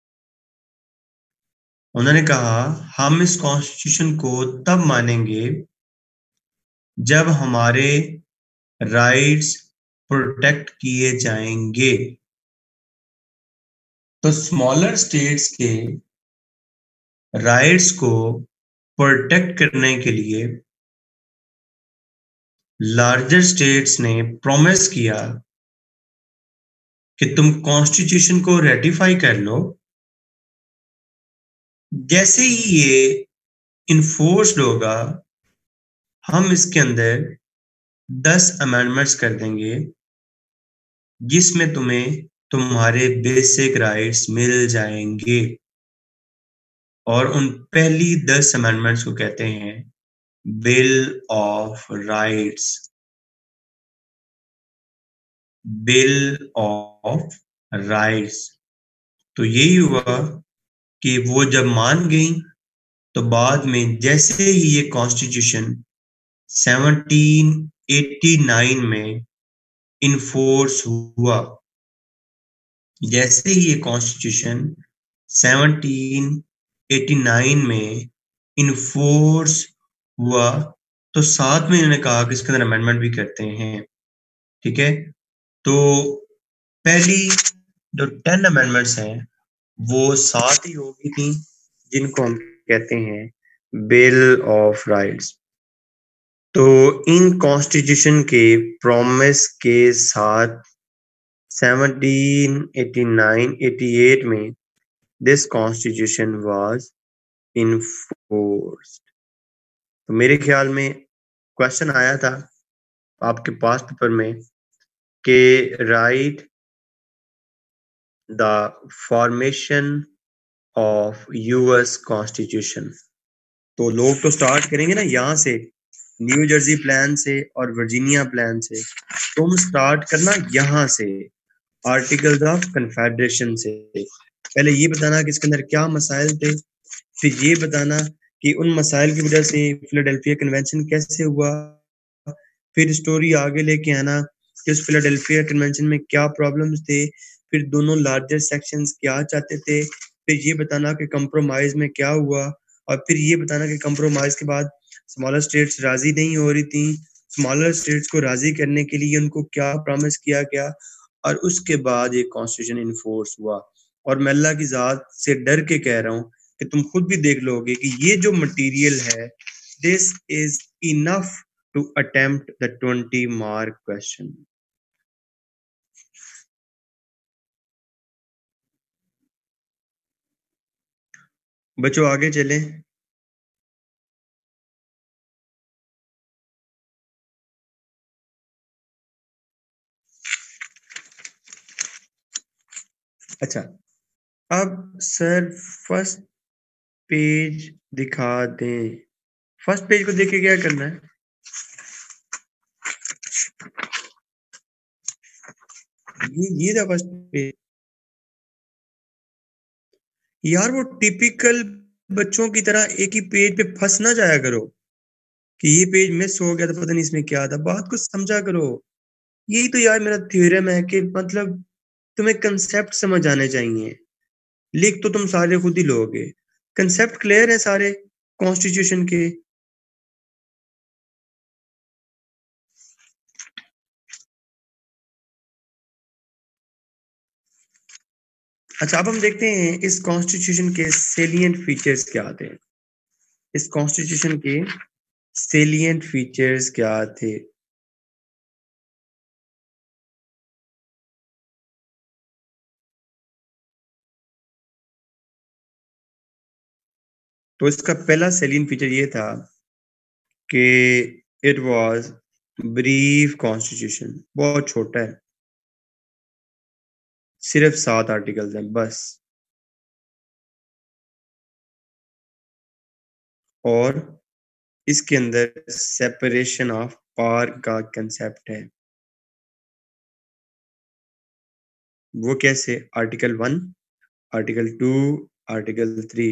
उन्होंने कहा हम इस कॉन्स्टिट्यूशन को तब मानेंगे जब हमारे राइट्स प्रोटेक्ट किए जाएंगे। तो स्मॉलर स्टेट्स के राइट्स को प्रोटेक्ट करने के लिए लार्जर स्टेट्स ने प्रॉमिस किया कि तुम कॉन्स्टिट्यूशन को रेटिफाई कर लो, जैसे ही ये इन्फोर्स्ड होगा हम इसके अंदर दस अमेंडमेंट्स कर देंगे जिसमें तुम्हें तुम्हारे बेसिक राइट्स मिल जाएंगे। और उन पहली दस अमेंडमेंट्स को कहते हैं bill of rights. Bill of rights. तो यही हुआ कि वो जब मान गई, तो बाद में जैसे ही ये कॉन्स्टिट्यूशन सेवनटीन एटी नाइन में इन्फोर्स हुआ, जैसे ही ये कॉन्स्टिट्यूशन सेवनटीन एटी नाइन में इन्फोर्स हुआ, तो साथ में इन्होंने कहा कि इसके अंदर अमेंडमेंट भी करते हैं। ठीक है? तो पहली जो टेन अमेंडमेंट्स हैं वो सात ही होगी थी, जिनको हम कहते हैं बिल ऑफ राइट्स। तो इन कॉन्स्टिट्यूशन के प्रॉमिस के साथ seventeen eighty nine eighty eight में दिस कॉन्स्टिट्यूशन वाज इन्फोर्स्ड। तो मेरे ख्याल में क्वेश्चन आया था आपके पास पेपर में कि write the formation of US constitution. तो लोग तो स्टार्ट करेंगे ना यहाँ से, न्यू जर्सी प्लान से और वर्जीनिया प्लान से। तुम स्टार्ट करना यहाँ से, आर्टिकल्स ऑफ कन्फेडरेशन से। पहले ये बताना कि इसके अंदर क्या मसाइल थे, फिर ये बताना कि उन मसाइल की वजह से फिलाडेल्फिया कन्वेंशन कैसे हुआ, फिर स्टोरी आगे लेके आना कि उस फिलाडेल्फिया कन्वेंशन में क्या प्रॉब्लम्स थे, फिर दोनों लार्जर सेक्शंस क्या चाहते थे, फिर ये बताना कि कंप्रोमाइज़ में क्या हुआ, और फिर ये बताना कि कंप्रोमाइज़ के बाद स्मॉलर स्टेट्स राज़ी नहीं हो रही थीं। स्मॉलर स्टेट्स को राज़ी करने के लिए उनको क्या प्रॉमिस किया गया, और उसके बाद ये कॉन्स्टिट्यूशन इन्फोर्स हुआ। और मैं अल्लाह की ज़ात से डर के कह रहा हूँ कि तुम खुद भी देख लोगे कि ये जो मटीरियल है, this is enough to attempt the twenty mark question. बच्चों आगे चलें। अच्छा, अब सर फर्स्ट पेज दिखा दें। फर्स्ट पेज को देख के क्या करना है? ये ये था फर्स्ट पेज। यार वो टिपिकल बच्चों की तरह एक ही पेज पे फंस ना जाया करो कि ये पेज मिस हो गया तो पता नहीं इसमें क्या था। बात को समझा करो। यही तो यार मेरा थ्योरम है कि मतलब तुम्हें कंसेप्ट समझ आने चाहिए। लिख तो तुम सारे खुद ही लोगे। कंसेप्ट क्लियर है सारे कॉन्स्टिट्यूशन के। अच्छा, अब हम देखते हैं इस कॉन्स्टिट्यूशन के सेलिएंट फीचर्स क्या थे। इस कॉन्स्टिट्यूशन के सेलिएंट फीचर्स क्या थे? तो इसका पहला सेलिएंट फीचर ये था कि इट वाज ब्रीफ कॉन्स्टिट्यूशन। बहुत छोटा है, सिर्फ सात आर्टिकल्स हैं बस। और इसके अंदर सेपरेशन ऑफ पावर का कंसेप्ट है। वो कैसे? Article one, article two, article three.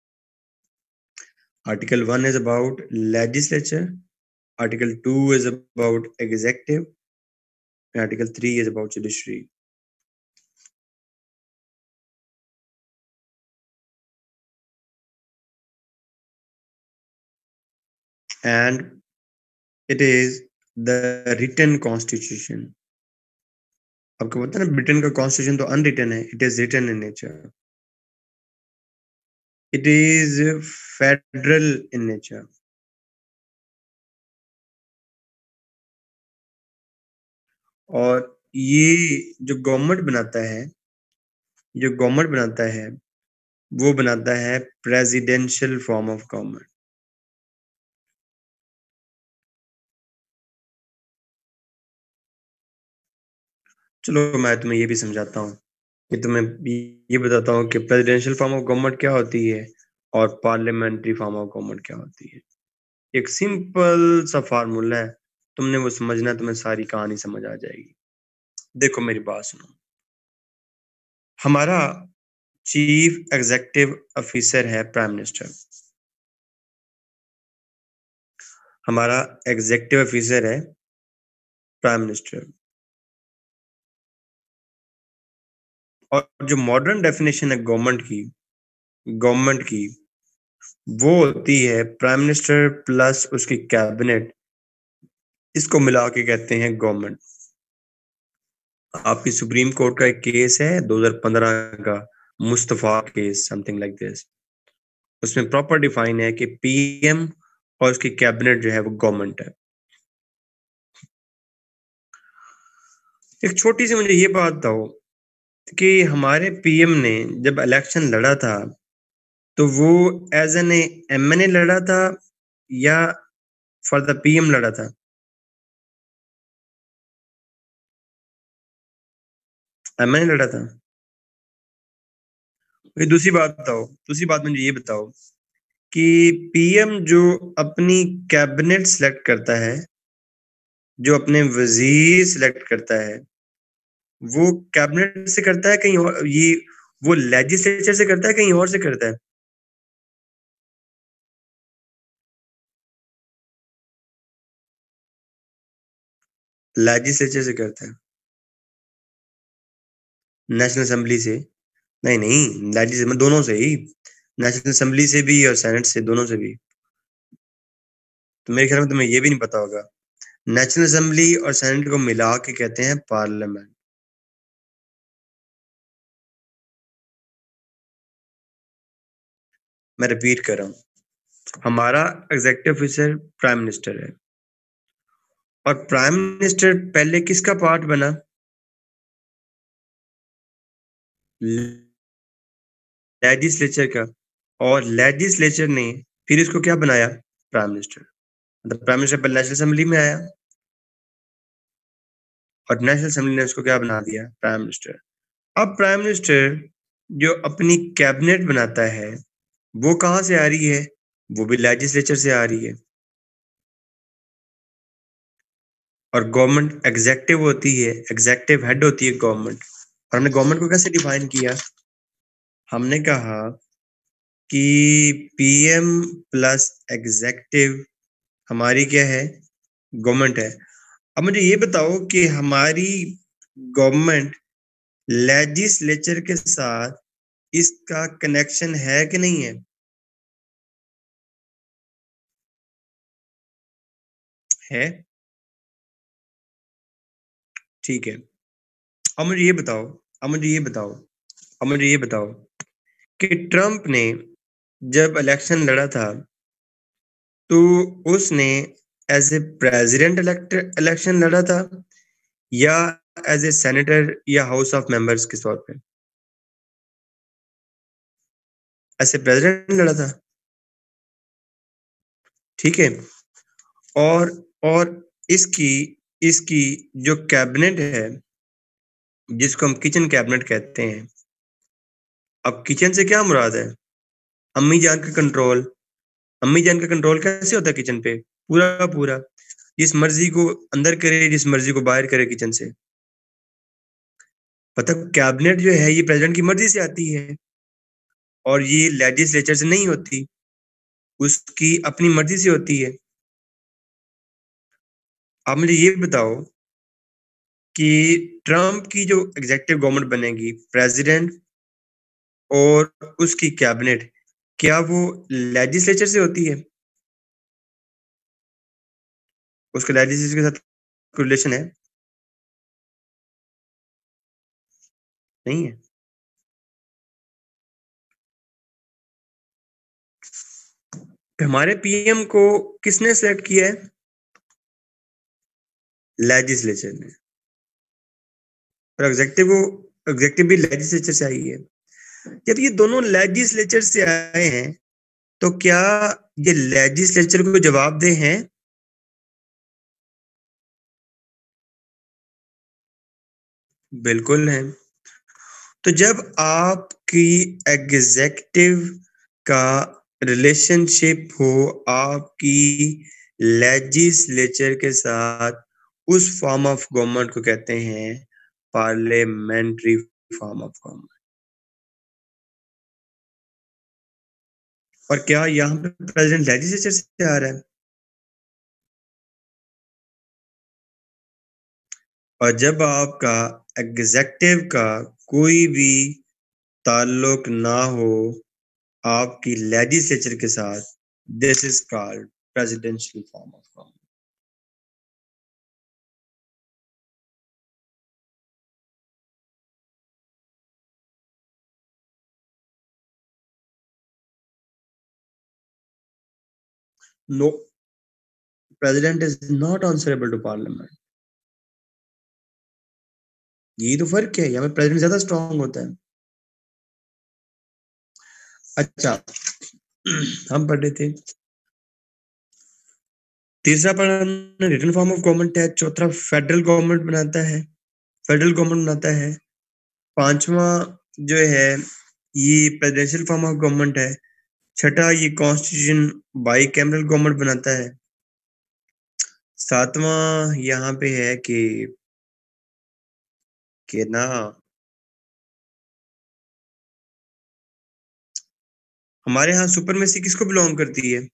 Article one is about legislature, article two is about executive, and article three is about judiciary. And it is the written constitution. आपको पता है ना, ब्रिटेन का कॉन्स्टिट्यूशन तो अनरिटन है, it is written in nature. It is federal in nature. और ये जो गवर्नमेंट बनाता है, जो गवर्नमेंट बनाता है वो बनाता है प्रेसिडेंशियल फॉर्म ऑफ गवर्नमेंट। चलो मैं तुम्हें ये भी समझाता हूँ कि तुम्हें ये बताता हूँ कि प्रेसिडेंशियल फॉर्म ऑफ गवर्नमेंट क्या होती है और पार्लियामेंट्री फॉर्म ऑफ गवर्नमेंट क्या होती है। एक सिंपल सा फार्मूला है, तुमने वो समझना है, तुम्हें सारी कहानी समझ आ जाएगी। देखो मेरी बात सुनो। हमारा चीफ एग्जीक्यूटिव ऑफिसर है प्राइम मिनिस्टर। हमारा एग्जीक्यूटिव ऑफिसर है प्राइम मिनिस्टर। और जो मॉडर्न डेफिनेशन है गवर्नमेंट की, गवर्नमेंट की वो होती है प्राइम मिनिस्टर प्लस उसकी कैबिनेट। इसको मिला के कहते हैं गवर्नमेंट। आपकी सुप्रीम कोर्ट का एक केस है दो हज़ार पंद्रह का, Mustafa case, something like this. उसमें प्रॉपर डिफाइन है कि पीएम और उसकी कैबिनेट जो है वो गवर्नमेंट है। एक छोटी सी मुझे ये बात बताओ कि हमारे पीएम ने जब इलेक्शन लड़ा था तो वो एज एन एमएनए लड़ा था या फॉर द पीएम लड़ा था? एमएनए लड़ा था। फिर दूसरी बात बताओ, दूसरी बात मुझे ये बताओ कि पीएम जो अपनी कैबिनेट सेलेक्ट करता है, जो अपने वजीर सेलेक्ट करता है, वो कैबिनेट से करता है कहीं और, ये वो लेजिस्लेचर से करता है कहीं और से करता है? लेजिस्लेचर से करता है। नेशनल असेंबली से। नहीं नहीं, लेजिस्लेचर दोनों से ही, नेशनल असेंबली से भी और सेनेट से, दोनों से भी। तो मेरे ख्याल में तुम्हें ये भी नहीं पता होगा, नेशनल असेंबली और सेनेट को मिला के कहते हैं पार्लियामेंट। मैं रिपीट कर रहा हूँ, हमारा एग्जीक्यूटिव ऑफिसर प्राइम मिनिस्टर है, और प्राइम मिनिस्टर पहले किसका पार्ट बना? लेजिस्लेचर का। और लेजिस्लेचर ने फिर इसको क्या बनाया? Prime minister. मतलब प्राइम मिनिस्टर पहले नेशनल असेंबली में आया, और नेशनल असेंबली ने उसको क्या बना दिया? Prime minister. अब प्राइम मिनिस्टर जो अपनी कैबिनेट बनाता है, वो कहां से आ रही है? वो भी लेजिस्लेचर से आ रही है। और गवर्नमेंट एग्जेक्टिव होती है, एग्जेक्टिव हेड होती है गवर्नमेंट। और हमने गवर्नमेंट को कैसे डिफाइन किया? हमने कहा कि पीएम प्लस एग्जेक्टिव हमारी क्या है? गवर्नमेंट है। अब मुझे ये बताओ कि हमारी गवर्नमेंट लेजिस्लेचर के साथ इसका कनेक्शन है कि नहीं है? है। ठीक है। अब मुझे ये बताओ, अब मुझे ये बताओ, अब मुझे ये बताओ कि ट्रम्प ने जब इलेक्शन लड़ा था, तो उसने as a president elect election लड़ा था, या एज ए सेनेटर या हाउस ऑफ मेंबर्स के तौर पे? ऐसे प्रेसिडेंट लड़ा था। ठीक है। और और इसकी इसकी जो कैबिनेट है, जिसको हम किचन कैबिनेट कहते हैं। अब किचन से क्या मुराद है? अम्मी जान का कंट्रोल। अम्मी जान का कंट्रोल कैसे होता है किचन पे? पूरा का पूरा, जिस मर्जी को अंदर करे, जिस मर्जी को बाहर करे किचन से। मतलब कैबिनेट जो है, ये प्रेसिडेंट की मर्जी से आती है, और ये लेजिस्लेचर से नहीं होती, उसकी अपनी मर्जी से होती है। आप मुझे ये बताओ कि ट्रम्प की जो एग्जेक्टिव गवर्नमेंट बनेगी, प्रेसिडेंट और उसकी कैबिनेट, क्या वो लेजिस्लेचर से होती है? उसका लेजिस्लेचर के साथ रिलेशन है? नहीं है। हमारे पीएम को किसने सेलेक्ट किया है? लेजिस्लेचर ने। और एग्जेक्टिव को एग्जेक्टिव भी लेजिस्लेचर से आई है। जब ये दोनों लेजिस्लेचर से आए हैं, तो क्या ये लेजिस्लेचर को जवाबदेह हैं? बिल्कुल है। तो जब आपकी एग्जेक्टिव का रिलेशनशिप हो आपकी लेजिस्लेचर के साथ, उस फॉर्म ऑफ गवर्नमेंट को कहते हैं पार्लियामेंट्री फॉर्म ऑफ गवर्नमेंट। और क्या यहाँ पे प्रेसिडेंट लेजिस्लेचर से आ रहा है? और जब आपका एग्जेक्टिव का कोई भी ताल्लुक ना हो आपकी लेजिस्लेचर के साथ, this is called presidential form of government. No, president is not answerable to parliament. यही तो फर्क है, यहाँ पे प्रेसिडेंट ज्यादा स्ट्रांग होता है। अच्छा, हम पढ़ रहे थे, तीसरा पढ़ा हमने रिटन फॉर्म ऑफ गवर्नमेंट है, चौथा फेडरल गवर्नमेंट बनाता है, फेडरल गवर्नमेंट बनाता है, पांचवा जो है ये प्रेसिडेंशियल फॉर्म ऑफ गवर्नमेंट है, छठा ये कॉन्स्टिट्यूशन बाई कैमरल गवर्नमेंट बनाता है, सातवां यहाँ पे है कि कि ना हमारे यहाँ सुपरमेसी किसको बिलोंग करती है?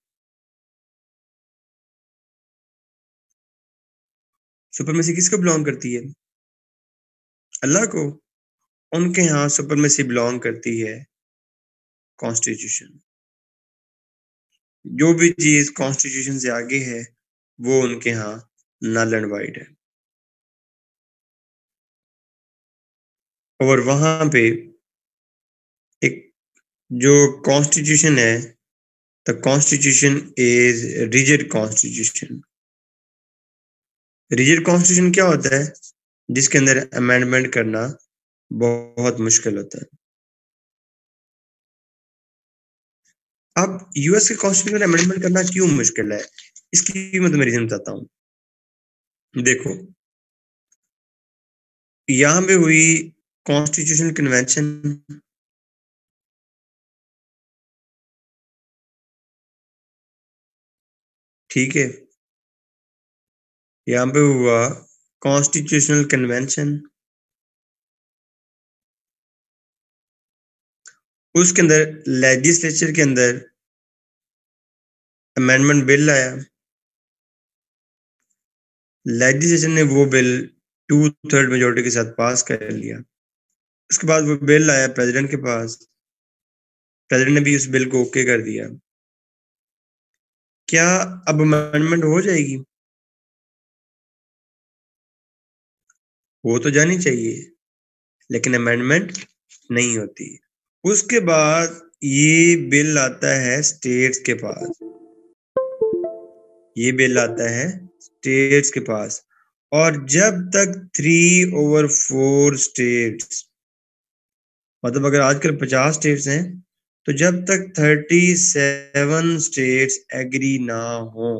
सुपरमेसी किसको बिलोंग करती है? अल्लाह को। उनके यहाँ सुपरमेसी बिलोंग करती है कॉन्स्टिट्यूशन। जो भी चीज कॉन्स्टिट्यूशन से आगे है वो उनके यहाँ नल एंड वाइड है। और वहां पे एक जो कॉन्स्टिट्यूशन है, the constitution is rigid constitution. Rigid constitution क्या होता है? जिसके अंदर अमेंडमेंट करना बहुत मुश्किल होता है। अब यूएस के कॉन्स्टिट्यूशन में अमेंडमेंट करना क्यों मुश्किल है, इसकी भी मैं तुम्हें रीजन बताता हूँ। देखो, यहाँ पे हुई कॉन्स्टिट्यूशनल कन्वेंशन, ठीक है, यहाँ पे हुआ कॉन्स्टिट्यूशनल कन्वेंशन, उसके अंदर लेजिस्लेचर के अंदर अमेंडमेंट बिल आया। लेजिस्लेचर ने वो बिल टू थर्ड मेजोरिटी के साथ पास कर लिया। उसके बाद वो बिल आया प्रेसिडेंट के पास, प्रेसिडेंट ने भी उस बिल को ओके कर दिया। क्या अब अमेंडमेंट हो जाएगी? वो तो जानी चाहिए, लेकिन अमेंडमेंट नहीं होती। उसके बाद ये बिल आता है स्टेट्स के पास, ये बिल आता है स्टेट्स के पास, और जब तक थ्री ओवर फोर स्टेट्स, मतलब अगर आजकल पचास स्टेट्स हैं, तो जब तक थर्टी सेवन स्टेट्स एग्री ना हो,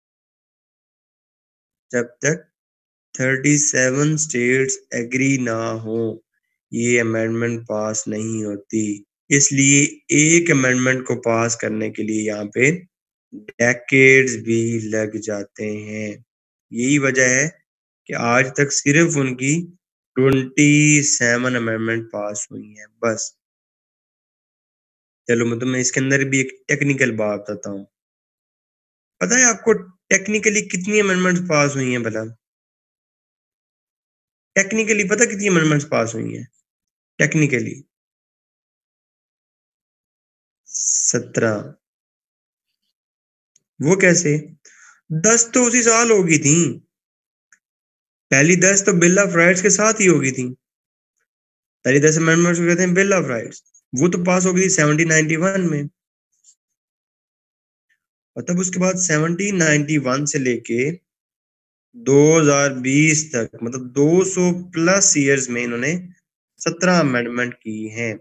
जब तक थर्टी सेवन स्टेट्स एग्री ना हो, ये अमेंडमेंट पास नहीं होती। इसलिए एक अमेंडमेंट को पास करने के लिए यहाँ पे डेकेड्स भी लग जाते हैं। यही वजह है कि आज तक सिर्फ उनकी ट्वेंटी सेवन अमेंडमेंट पास हुई हैं बस। चलो मैं तुम्हें इसके अंदर भी एक टेक्निकल बात बताता हूँ। पता है आपको टेक्निकली कितनी अमेंडमेंट्स पास हुई हैं? भला टेक्निकली पता कितनी अमेंडमेंट्स पास हुई हैं? टेक्निकली सत्रह। वो कैसे? दस तो उसी साल होगी थी। पहली दस तो बिल ऑफ राइट्स के साथ ही होगी थी। पहली दस अमेंडमेंट्स को कहते हैं बिल ऑफ राइट्स। वो तो पास हो गई थी सेवनटीन नाइंटी वन में, और तब उसके बाद सेवनटीन नाइंटी वन से लेके दो हज़ार बीस तक, मतलब दो सौ प्लस इयर्स में इन्होंने सत्रह अमेंडमेंट की हैं।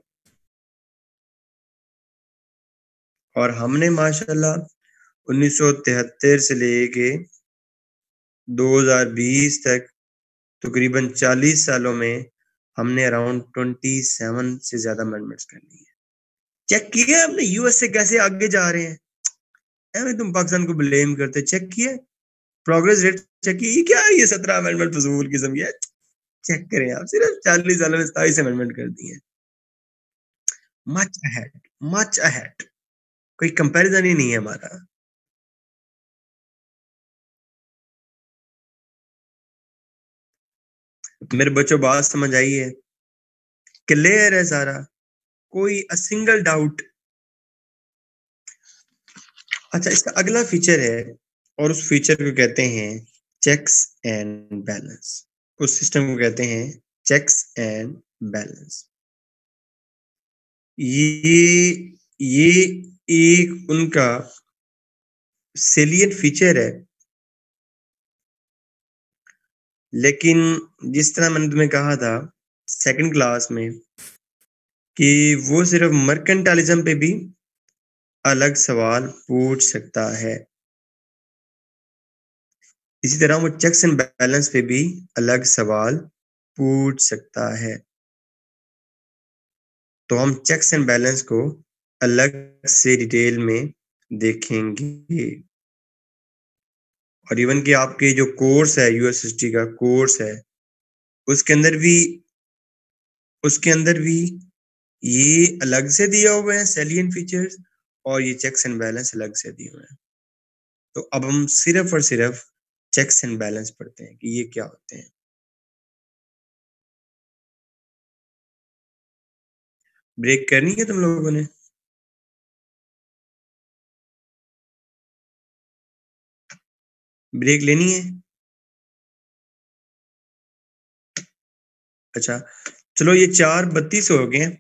और हमने माशाल्लाह उन्नीस सौ तिहत्तर से लेके दो हज़ार बीस तक तकरीबन चालीस सालों में हमने अराउंड सत्ताईस से ज्यादा अमेंडमेंट्स कर ली है। चेक किया हमने यूएस से कैसे आगे जा रहे हैं? ऐਵੇਂ तुम पाकिस्तान को ब्लेम करते, चेक किया प्रोग्रेस रेट, चेक किया ये क्या है? ये सत्रह अमेंडमेंट फजूल किस्म की है। चेक करें आप, सिर्फ चालीस सालों में सताईस अमेंडमेंट कर दी है। मच अहेड, मच अहेड, कोई कंपैरिजन ही नहीं है हमारा। मेरे बच्चों बात समझ आई है? क्लियर है सारा? कोई अ सिंगल डाउट? अच्छा, इसका अगला फीचर है, और उस फीचर को कहते हैं चेक्स एंड बैलेंस। उस सिस्टम को कहते हैं चेक्स एंड बैलेंस। ये ये एक उनका सेलियंट फीचर है। लेकिन जिस तरह मैंने तुम्हें कहा था सेकंड क्लास में कि वो सिर्फ मर्केंटालिज्म पे भी अलग सवाल पूछ सकता है, इसी तरह वो चेक्स एंड बैलेंस पे भी अलग सवाल पूछ सकता है। तो हम चेक्स एंड बैलेंस को अलग से डिटेल में देखेंगे। और इवन कि आपके जो कोर्स है यूएस हिस्ट्री का कोर्स है, उसके अंदर भी उसके अंदर भी ये अलग से दिया हुआ है सेलियंट फीचर्स, और ये चेक्स एंड बैलेंस अलग से दिए हुए हैं। तो अब हम सिर्फ और सिर्फ चेक्स एंड बैलेंस पढ़ते हैं कि ये क्या होते हैं। ब्रेक करनी है तुम लोगों ने? ब्रेक लेनी है? अच्छा, चलो ये चार बत्तीस हो गए,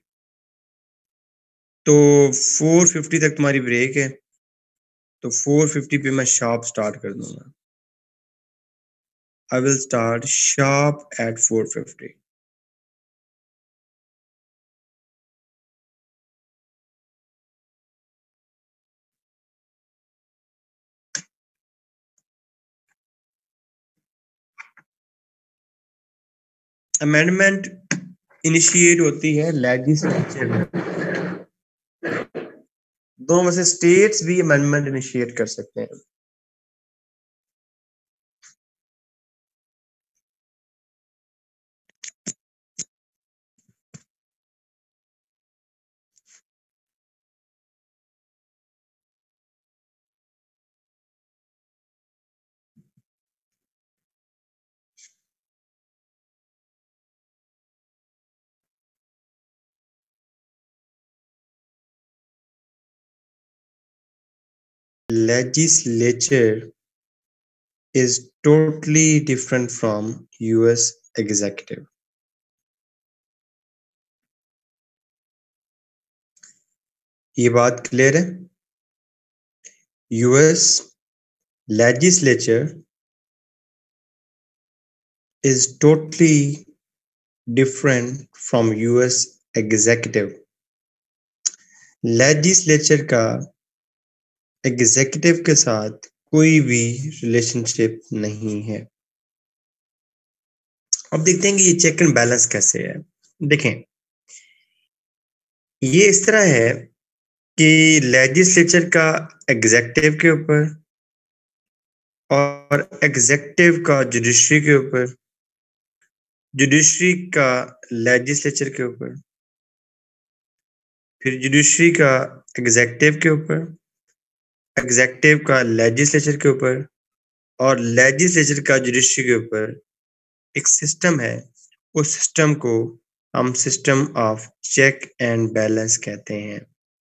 तो फोर फिफ्टी तक तुम्हारी ब्रेक है, तो फोर फिफ्टी पे मैं शार्प स्टार्ट कर दूंगा। I will start sharp at four fifty. Amendment initiate होती है लेजिस्लेचर में। दो में से स्टेट्स भी अमेंडमेंट इनिशिएट कर सकते हैं। Legislature is totally different from U S executive. ये बात क्लियर है? U S legislature is totally different from U S executive. Legislature का एग्जीक्यूटिव के साथ कोई भी रिलेशनशिप नहीं है। अब देखते हैं कि ये चेक एंड बैलेंस कैसे है। देखें, ये इस तरह है कि लेजिस्लेचर का एग्जीक्यूटिव के ऊपर और एग्जीक्यूटिव का जुडिशरी के ऊपर, जुडिशरी का लेजिस्लेचर के ऊपर, फिर जुडिशरी का एग्जीक्यूटिव के ऊपर, एग्जीक्यूटिव का लेजिस्लेचर के ऊपर और लेजिस्लेचर का जुडिशरी के ऊपर एक सिस्टम है। उस सिस्टम को हम system of check and balance कहते हैं।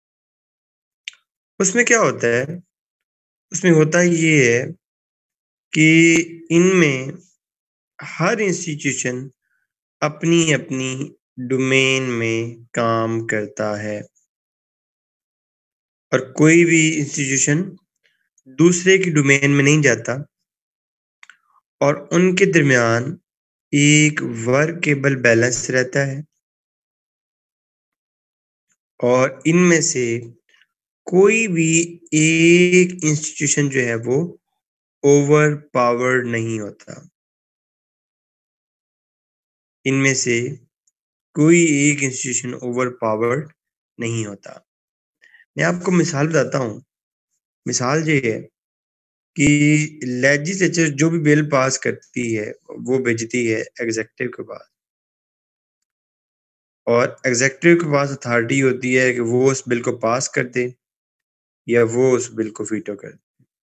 उसमें क्या होता है? उसमें होता ये है कि इनमें हर इंस्टीट्यूशन अपनी अपनी डोमेन में काम करता है और कोई भी इंस्टीट्यूशन दूसरे की डोमेन में नहीं जाता और उनके दरमियान एक वर्केबल बैलेंस रहता है और इनमें से कोई भी एक इंस्टीट्यूशन जो है वो ओवर पावर्ड नहीं होता। इनमें से कोई एक इंस्टीट्यूशन ओवर पावर्ड नहीं होता। मैं आपको मिसाल बताता हूँ। मिसाल ये है कि लेजिस्लेचर जो भी बिल पास करती है वो भेजती है एग्जीक्यूटिव के पास और एग्जीक्यूटिव के पास अथॉरिटी होती है कि वो उस बिल को पास कर दे या वो उस बिल को वीटो कर दे।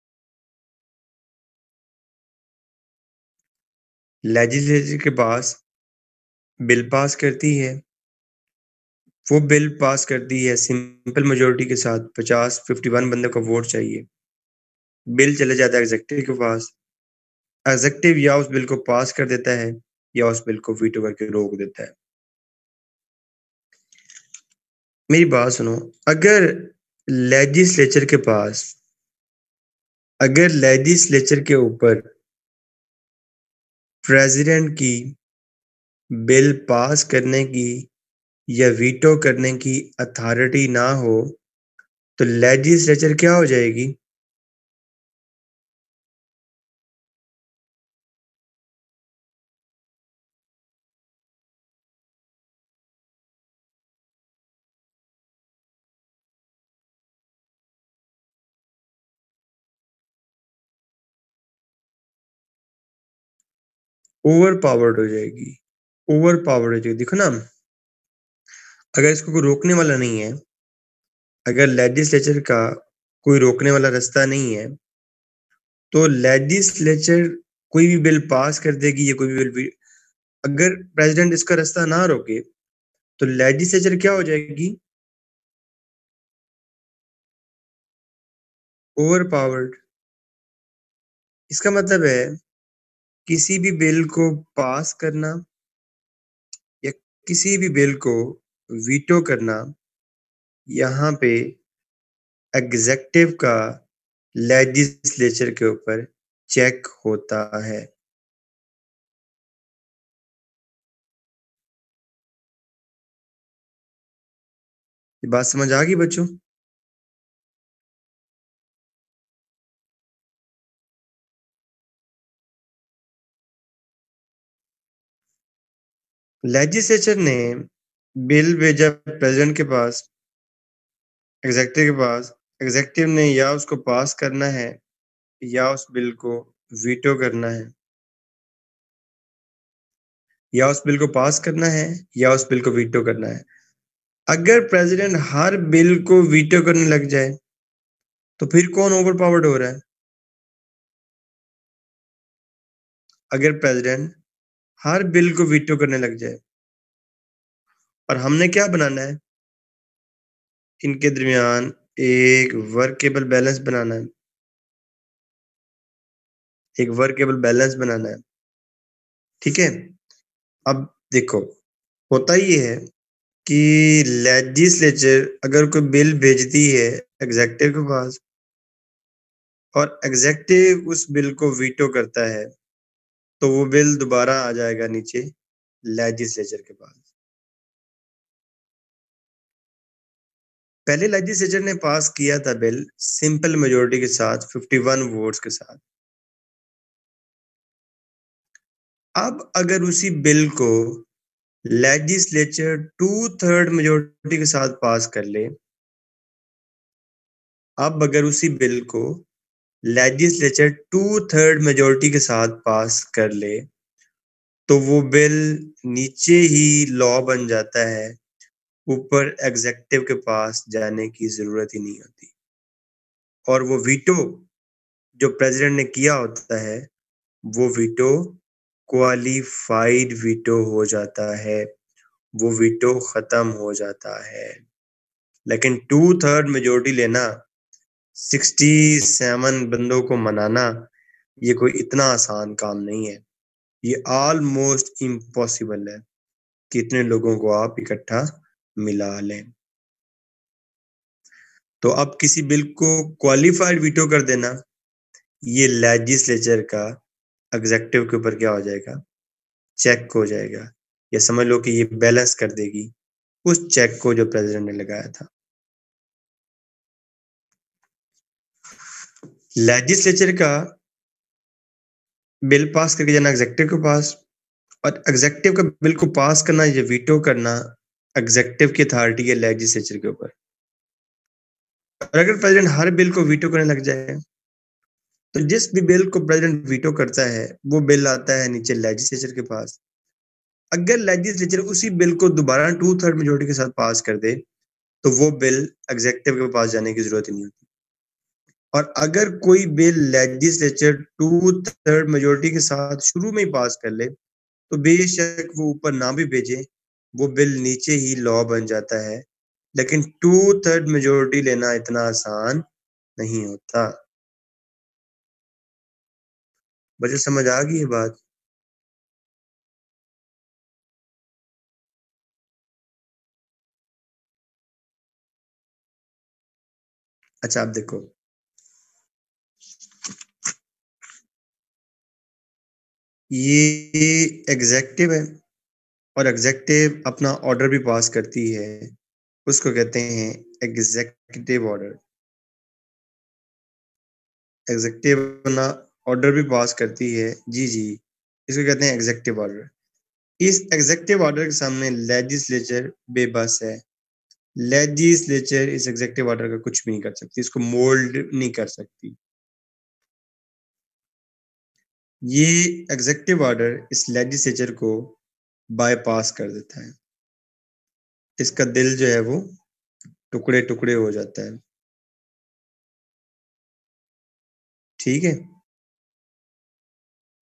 लेजिस्लेचर के पास बिल पास करती है, वो बिल पास करती है सिंपल मेजोरिटी के साथ, पचास फिफ्टी वन बंदे को वोट चाहिए। बिल चले जाता है एग्जीक्यूटिव के पास, एग्जीक्यूटिव या उस बिल को पास कर देता है या उस बिल को वीटो करके रोक देता है। मेरी बात सुनो, अगर लेजिस्लेचर के पास अगर लेजिस्लेचर के ऊपर प्रेसिडेंट की बिल पास करने की या वीटो करने की अथॉरिटी ना हो तो लेजिस्लेचर क्या हो जाएगी? ओवर पावर्ड हो जाएगी। ओवर पावर्ड हो जाएगी। देखो ना, अगर इसको कोई रोकने वाला नहीं है, अगर लेजिस्लेचर का कोई रोकने वाला रास्ता नहीं है तो लेजिस्लेचर कोई भी बिल पास कर देगी या कोई भी बिल भी, अगर प्रेसिडेंट इसका रास्ता ना रोके तो लेजिस्लेचर क्या हो जाएगी? Over powered. इसका मतलब है किसी भी बिल को पास करना या किसी भी बिल को वीटो करना, यहाँ पे एग्जेक्टिव का लेजिस्लेचर के ऊपर चेक होता है। ये बात समझ आ गई बच्चों? लेजिस्लेचर ने बिल भेजा प्रेसिडेंट के पास, एग्जेक्टिव के पास। एग्जेक्टिव ने या उसको पास करना है या उस बिल को वीटो करना है, या उस बिल को पास करना है या उस बिल को वीटो करना है। अगर प्रेसिडेंट हर बिल को वीटो करने लग जाए तो फिर कौन ओवर पावर्ड हो रहा है? अगर प्रेसिडेंट हर बिल को वीटो करने लग जाए, और हमने क्या बनाना है, इनके दरमियान एक वर्केबल बैलेंस बनाना है, एक वर्केबल बैलेंस बनाना है। ठीक है, अब देखो, होता ये है कि लेजिस्लेचर अगर कोई बिल भेजती है एग्जेक्टिव के पास और एग्जेक्टिव उस बिल को वीटो करता है, तो वो बिल दोबारा आ जाएगा नीचे लेजिस्लेचर के पास। पहले लेजिस्लेचर ने पास किया था बिल सिंपल मेजोरिटी के साथ, इक्यावन वोट्स के साथ। अब अगर उसी बिल को लेजिस्लेचर टू थर्ड मेजोरिटी के साथ पास कर ले, अब अगर उसी बिल को लेजिस्लेचर टू थर्ड मेजोरिटी के साथ पास कर ले, तो वो बिल नीचे ही लॉ बन जाता है, ऊपर एग्जेक्टिव के पास जाने की जरूरत ही नहीं होती। और वो वीटो जो प्रेसिडेंट ने किया होता है, वो वीटो क्वालिफाइड वीटो हो जाता है, वो वीटो खत्म हो जाता है। लेकिन टू थर्ड मेजोरिटी लेना, सिक्सटी सेवन बंदों को मनाना, ये कोई इतना आसान काम नहीं है। ये ऑलमोस्ट इम्पॉसिबल है कि इतने लोगों को आप इकट्ठा मिला लें। तो अब किसी बिल को क्वालिफाइड वीटो कर देना, ये लेजिस्लेचर का एग्जेक्टिव के ऊपर क्या हो जाएगा, चेक हो जाएगा, या समझ लो कि ये बैलेंस कर देगी उस चेक को जो प्रेसिडेंट ने लगाया था। लेजिस्लेचर का बिल पास करके जाना एग्जेक्टिव के पास, और एग्जेक्टिव का बिल को पास करना या वीटो करना एग्जेक्टिव की अथॉरिटी है लेजिस्लेचर के ऊपर। और अगर प्रेसिडेंट हर बिल को वीटो करने लग जाए, तो जिस भी बिल को प्रेसिडेंट वीटो करता है वो बिल आता है नीचे लेजिस्लेचर के पास। अगर लेजिस्लेचर उसी बिल को दोबारा टू थर्ड मेजोरिटी के साथ पास कर दे, तो वो बिल एग्जेक्टिव के पास जाने की जरूरत ही नहीं होती। और अगर कोई bill legislature two third majority के साथ शुरू में ही पास कर ले, तो बेशक वो ऊपर ना भी भेजे, वो बिल नीचे ही लॉ बन जाता है। लेकिन टू थर्ड मेजोरिटी लेना इतना आसान नहीं होता। बच्चे समझ आ गई ये बात? अच्छा, आप देखो, ये एग्जेक्टिव है और एग्जेक्टिव अपना ऑर्डर भी पास करती है, उसको कहते हैं एग्जीक्यूटिव ऑर्डर। एग्जेक्टिव अपना ऑर्डर भी पास करती है, जी जी, इसको कहते हैं एग्जेक्टिव ऑर्डर। इस एग्जेक्टिव ऑर्डर के सामने लेजिस्लेचर बेबस है। लेजिस्लेचर इस एग्जेक्टिव ऑर्डर का कुछ भी नहीं कर सकती, इसको मोल्ड नहीं कर सकती। ये एग्जेक्टिव ऑर्डर इस लेजिस्लेचर को बाईपास कर देता है, इसका दिल जो है वो टुकड़े टुकड़े हो जाता है। ठीक है,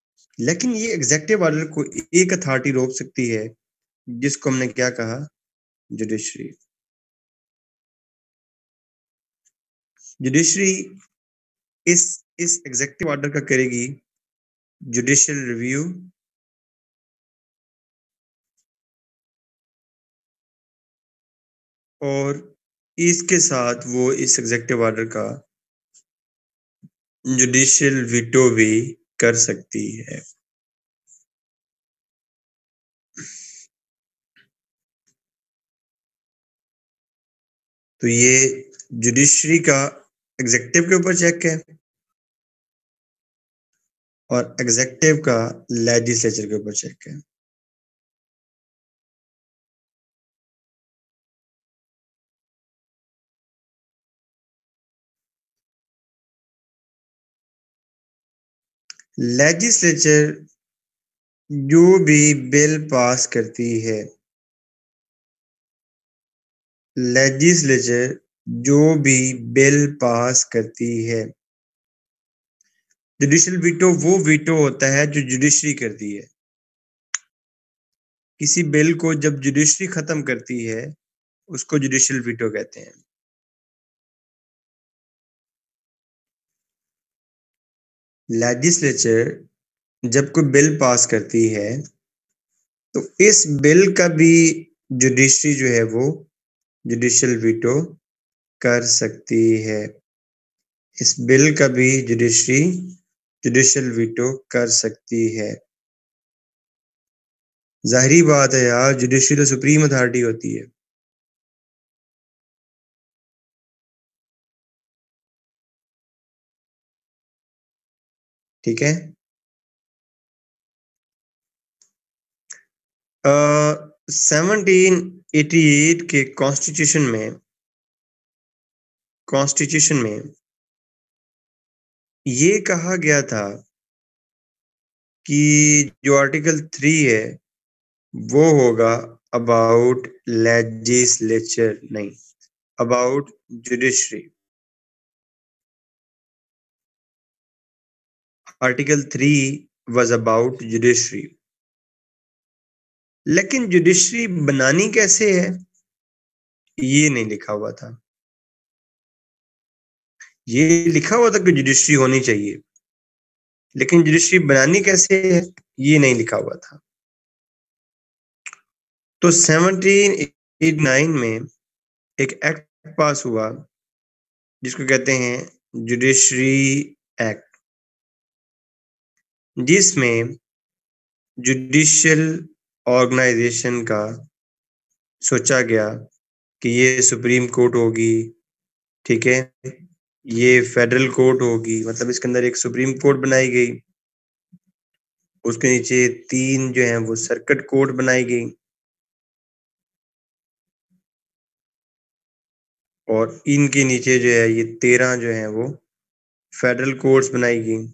लेकिन ये एग्जेक्टिव ऑर्डर को एक अथॉरिटी रोक सकती है, जिसको हमने क्या कहा, जुडिशरी। जुडिशरी इस इस एग्जीक्यूटिव ऑर्डर का करेगी जुडिशियल रिव्यू और इसके साथ वो इस एग्जीक्यूटिव ऑर्डर का जुडिशियल वीटो भी कर सकती है। तो ये जुडिशरी का एग्जीक्यूटिव के ऊपर चेक है और एग्जीक्यूटिव का लेजिस्लेचर के ऊपर चेक है। लेजिस्लेचर जो भी बिल पास करती है, लेजिस्लेचर जो भी बिल पास करती है, जुडिशियल वीटो वो वीटो होता है जो जुडिशरी करती है। किसी बिल को जब जुडिशरी खत्म करती है उसको जुडिशियल वीटो कहते हैं। लेजिस्लेचर जब कोई बिल पास करती है तो इस बिल का भी जुडिशरी जो है वो जुडिशियल वीटो कर सकती है। इस बिल का भी जुडिशरी जुडिशियल वीटो कर सकती है। जाहिरी बात है यार, जुडिशरी तो सुप्रीम अथॉरिटी होती है। ठीक है। सेवनटीन एटी एट के कॉन्स्टिट्यूशन में कॉन्स्टिट्यूशन में ये कहा गया था कि जो आर्टिकल थ्री है वो होगा अबाउट लेजिस्लेचर, नहीं about judiciary. Article three was about judiciary. लेकिन जुडिशरी बनानी कैसे है ये नहीं लिखा हुआ था। ये लिखा हुआ था कि जुडिशरी होनी चाहिए, लेकिन जुडिशरी बनानी कैसे है ये नहीं लिखा हुआ था। तो सेवनटीन एटी नाइन में एक एक्ट पास हुआ जिसको कहते हैं जुडिशरी एक्ट, जिसमें जुडिशियल ऑर्गेनाइजेशन का सोचा गया कि ये सुप्रीम कोर्ट होगी, ठीक है, ये फेडरल कोर्ट होगी, मतलब इसके अंदर एक सुप्रीम कोर्ट बनाई गई, उसके नीचे तीन जो हैं वो सर्किट कोर्ट बनाई गई और इनके नीचे जो है ये तेरह जो है वो फेडरल कोर्ट्स बनाई गई।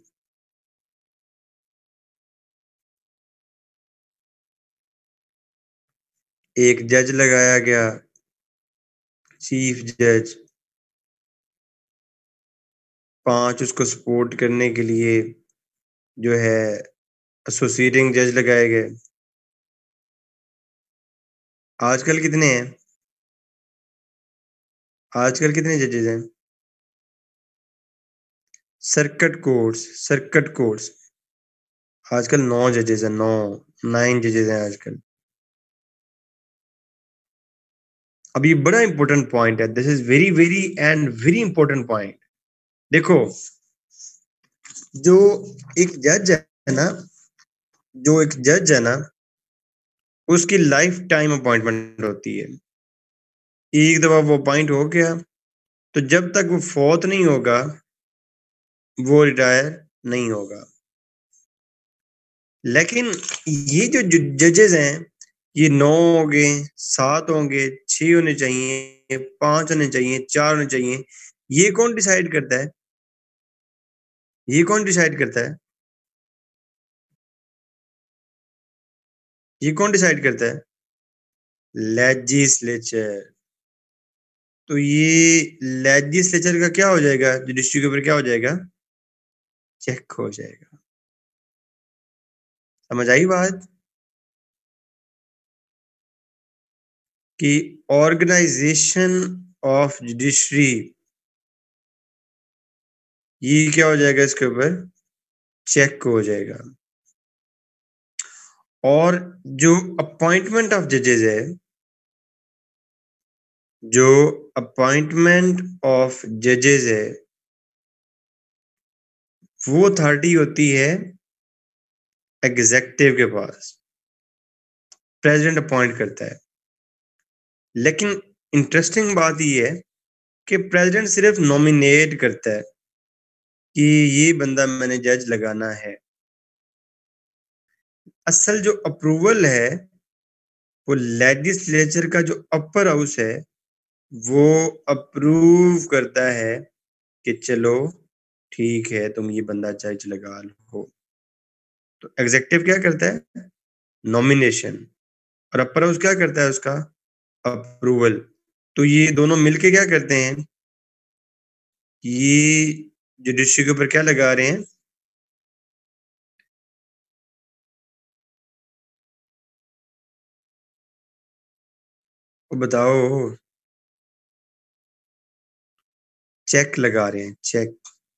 एक जज लगाया गया, चीफ जज, पांच उसको सपोर्ट करने के लिए जो है एसोसिएटिंग जज लगाए गए। आजकल कितने हैं? आजकल कितने जजेस हैं? सर्किट कोर्ट्स, सर्किट कोर्ट्स आजकल नौ जजेस हैं, नौ नाइन जजेस हैं आजकल। अब ये बड़ा इंपॉर्टेंट पॉइंट है, this is very very and very important point. देखो, जो एक जज है ना, जो एक जज है ना, उसकी लाइफ टाइम अपॉइंटमेंट होती है। एक दफा वो अपॉइंट हो गया तो जब तक वो फौत नहीं होगा वो रिटायर नहीं होगा। लेकिन ये जो जजेस हैं ये नौ होंगे, सात होंगे, छह होने चाहिए, पांच होने चाहिए, चार होने चाहिए, ये कौन डिसाइड करता है? ये कौन डिसाइड करता है? ये कौन डिसाइड करता है? लेजिस्लेचर। तो ये लेजिस्लेचर का क्या हो जाएगा? जुडिशरी के ऊपर क्या हो जाएगा? चेक हो जाएगा। समझ आई बात? कि ऑर्गेनाइजेशन ऑफ जुडिशरी, ये क्या हो जाएगा इसके ऊपर, चेक हो जाएगा। और जो अपॉइंटमेंट ऑफ जजेस है, जो अपॉइंटमेंट ऑफ जजेस है, वो अथॉरिटी होती है एग्जेक्टिव के पास, प्रेसिडेंट अपॉइंट करता है। लेकिन इंटरेस्टिंग बात ये है कि प्रेसिडेंट सिर्फ नॉमिनेट करता है कि ये बंदा मैंने जज लगाना है। असल जो अप्रूवल है वो लेजिस्लेचर का जो अपर हाउस है वो अप्रूव करता है कि चलो ठीक है, तुम ये बंदा जज लगा लो। तो एग्जेक्टिव क्या करता है, नॉमिनेशन, और अपर हाउस क्या करता है, उसका अप्रूवल। तो ये दोनों मिलके क्या करते हैं, ये जुडिशरी के ऊपर क्या लगा रहे हैं, वो बताओ, चेक लगा रहे हैं, चेक।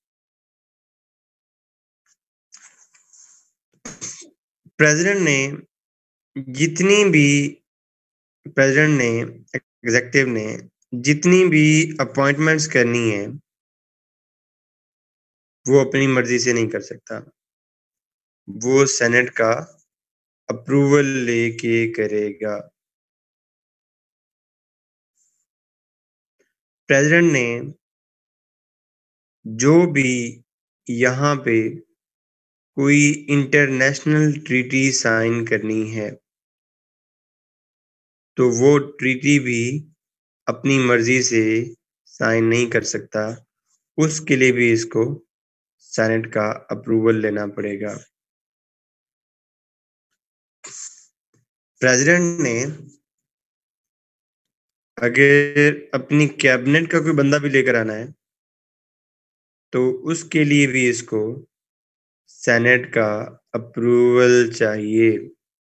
प्रेसिडेंट ने जितनी भी प्रेसिडेंट ने एग्जेक्टिव ने जितनी भी अपॉइंटमेंट्स करनी है वो अपनी मर्जी से नहीं कर सकता, वो सेनेट का अप्रूवल लेके करेगा। प्रेसिडेंट ने जो भी यहाँ पे कोई इंटरनेशनल ट्रीटी साइन करनी है तो वो ट्रीटी भी अपनी मर्जी से साइन नहीं कर सकता, उसके लिए भी इसको सेनेट का अप्रूवल लेना पड़ेगा। प्रेसिडेंट ने अगर अपनी कैबिनेट का कोई बंदा भी लेकर आना है तो उसके लिए भी इसको सेनेट का अप्रूवल चाहिए।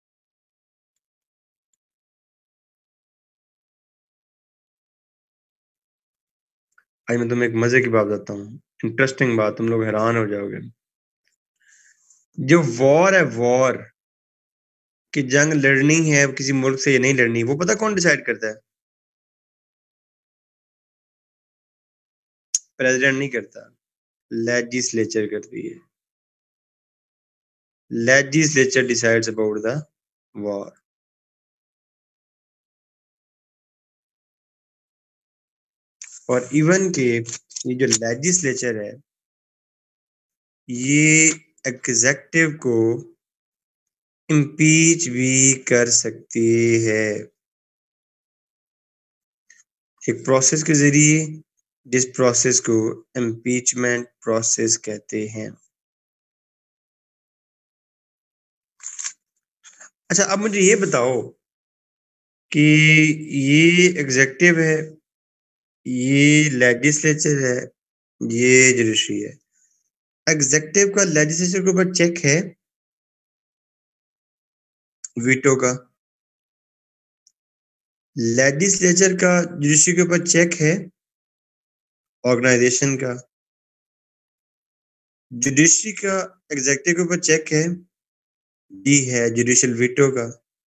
आज मैं तुम्हें एक मजे की बात बताता हूँ, इंटरेस्टिंग बात, तुम लोग हैरान हो जाओगे। जो वॉर है, वॉर की जंग लड़नी है किसी मुल्क से या नहीं लड़नी, वो पता कौन डिसाइड करता है, प्रेसिडेंट नहीं करता, लेजिस्लेचर करती है। Legislature decides about the war. और इवन के ये जो लेजिस्लेचर है ये एग्जेक्टिव को इम्पीच भी कर सकती है एक प्रोसेस के जरिए, जिस प्रोसेस को इम्पीचमेंट प्रोसेस कहते हैं। अच्छा, अब मुझे ये बताओ कि ये एग्जेक्टिव है, ये लेजिस्लेचर है, ये जुडिशरी है। एग्जेक्टिव का लेजिस्लेचर के ऊपर चेक है वीटो का, लेजिस्लेचर का जुडिशरी के ऊपर चेक है ऑर्गेनाइजेशन का, जुडिशरी का एग्जेक्टिव के ऊपर चेक है, डी है जुडिशियल वीटो का।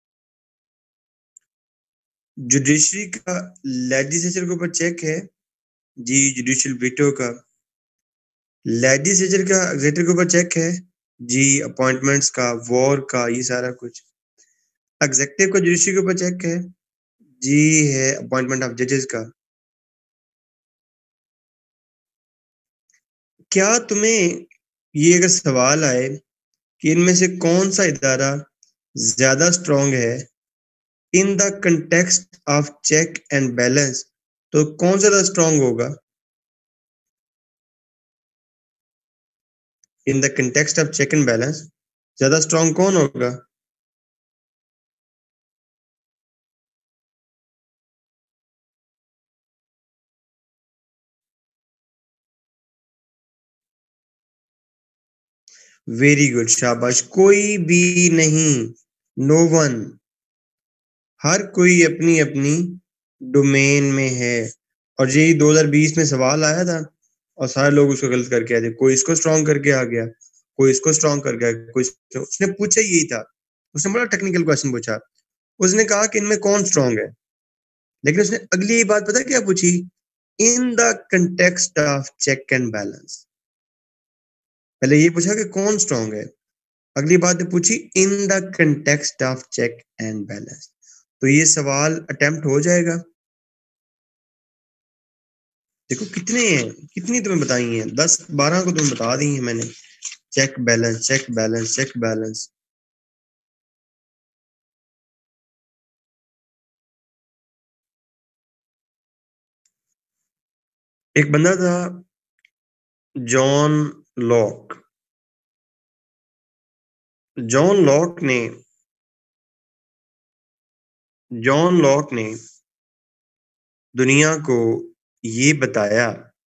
जुडिशरी का लेजिस्लेचर के ऊपर चेक है, जी जुडिशियल वीटो का। लेजिस्लेचर का एग्जेक्टिव के ऊपर चेक है, जी अपॉइंटमेंट्स का, वॉर का, ये सारा कुछ। एग्जेक्टिव का जुडिशरी के ऊपर चेक है, जी है अपॉइंटमेंट ऑफ जजेस का। क्या तुम्हें ये अगर सवाल आए कि इनमें से कौन सा इदारा ज्यादा स्ट्रांग है in the context of check and balance, तो कौन सा ज्यादा स्ट्रांग होगा in the context of check and balance, ज्यादा स्ट्रांग कौन होगा? वेरी गुड, शाबाश। कोई भी नहीं, नो वन। हर कोई अपनी अपनी डोमेन में है। और यही दो हज़ार बीस में सवाल आया था और सारे लोग उसको गलत करके आए थे। कोई इसको स्ट्रॉन्ग करके आ गया, कोई इसको स्ट्रॉन्ग कर गया, कोई इसको- उसने पूछा यही था। उसने बड़ा टेक्निकल क्वेश्चन पूछा। उसने कहा कि इनमें कौन स्ट्रॉन्ग है, लेकिन उसने अगली बात पता क्या पूछी? In the context of check and balance. पहले ये पूछा कि कौन स्ट्रॉन्ग है, अगली बात पूछी in the context of check and balance. तो ये सवाल अटेम्प्ट हो जाएगा। देखो कितने हैं, कितनी तुम्हें बताई हैं, दस बारह को तुम्हें बता दी हैं मैंने। Check balance, check balance, check balance. एक बंदा था जॉन लॉक। जॉन लॉक ने जॉन लॉक ने दुनिया को ये बताया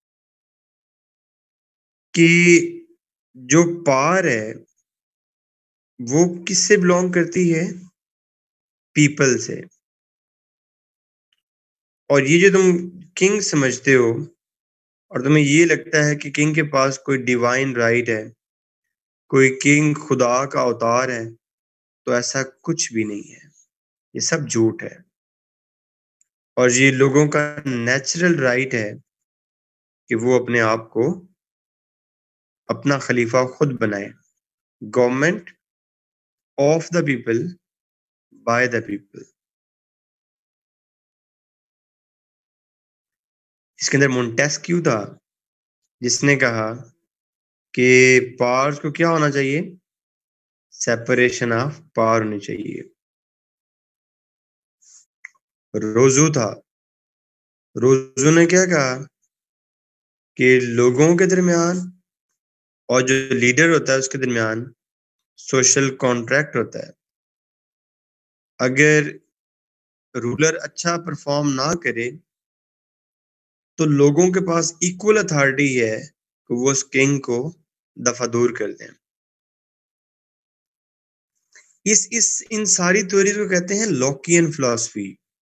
कि जो पावर है वो किससे बिलोंग करती है? पीपल से। और ये जो तुम किंग समझते हो और तुम्हें ये लगता है कि किंग के पास कोई डिवाइन राइट है, कोई किंग खुदा का अवतार है, तो ऐसा कुछ भी नहीं है। ये सब झूठ है। और ये लोगों का नेचुरल राइट है कि वो अपने आप को अपना खलीफा खुद बनाए। Government of the people by the people. इसके अंदर मोंटेस्क्यू था जिसने कहा कि पावर्स को क्या होना चाहिए? सेपरेशन ऑफ पावर होनी चाहिए। रोजू था। रोजू ने क्या कहा कि लोगों के दरमियान और जो लीडर होता है उसके दरमियान सोशल कॉन्ट्रैक्ट होता है। अगर रूलर अच्छा परफॉर्म ना करे तो लोगों के पास इक्वल अथॉरिटी है कि वो उस किंग को दफा दूर कर दें। इस इस इन सारी थ्योरीज को कहते हैं लॉकियन फिलॉसफी।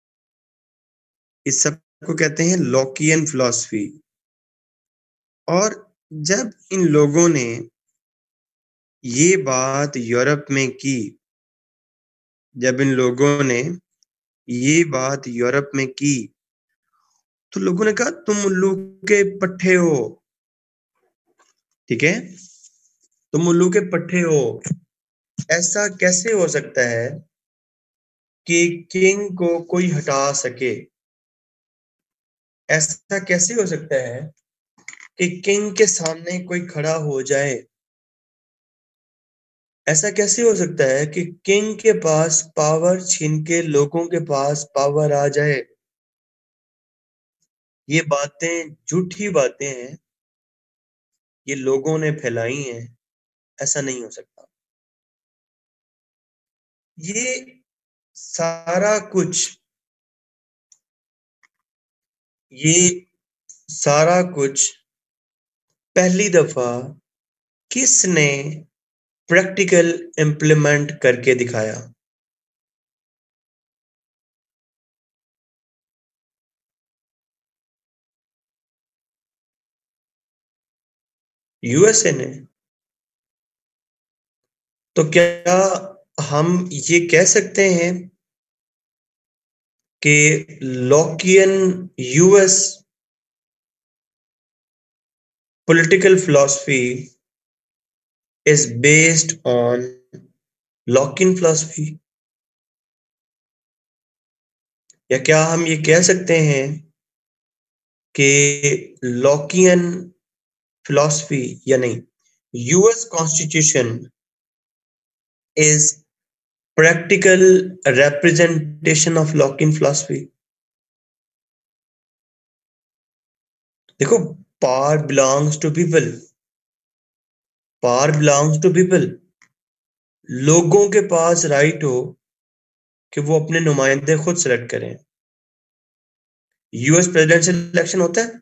इस सब को कहते हैं लॉकियन फिलॉसफी। और जब इन लोगों ने ये बात यूरोप में की जब इन लोगों ने ये बात यूरोप में की तो लोगों ने कहा तुम उल्लू के पट्टे हो। ठीक है, तुम उल्लू के पट्टे हो। ऐसा कैसे हो सकता है कि किंग को कोई हटा सके? ऐसा कैसे हो सकता है कि किंग के सामने कोई खड़ा हो जाए? ऐसा कैसे हो सकता है कि किंग के पास पावर छीन के लोगों के पास पावर आ जाए? ये बातें झूठी बातें हैं, ये लोगों ने फैलाई हैं। ऐसा नहीं हो सकता। ये सारा कुछ ये सारा कुछ पहली दफा किसने प्रैक्टिकल इम्प्लीमेंट करके दिखाया? यूएसए ने। तो क्या हम ये कह सकते हैं कि Lockean US political philosophy is based on Lockean philosophy? या क्या हम ये कह सकते हैं कि लॉकियन फिलॉसफी या नहीं, US constitution is practical representation of Lockean philosophy? देखो, power belongs to people. Power belongs to people. लोगों के पास राइट हो कि वो अपने नुमाइंदे खुद सेलेक्ट करें। यूएस प्रेसिडेंशियल इलेक्शन होता है,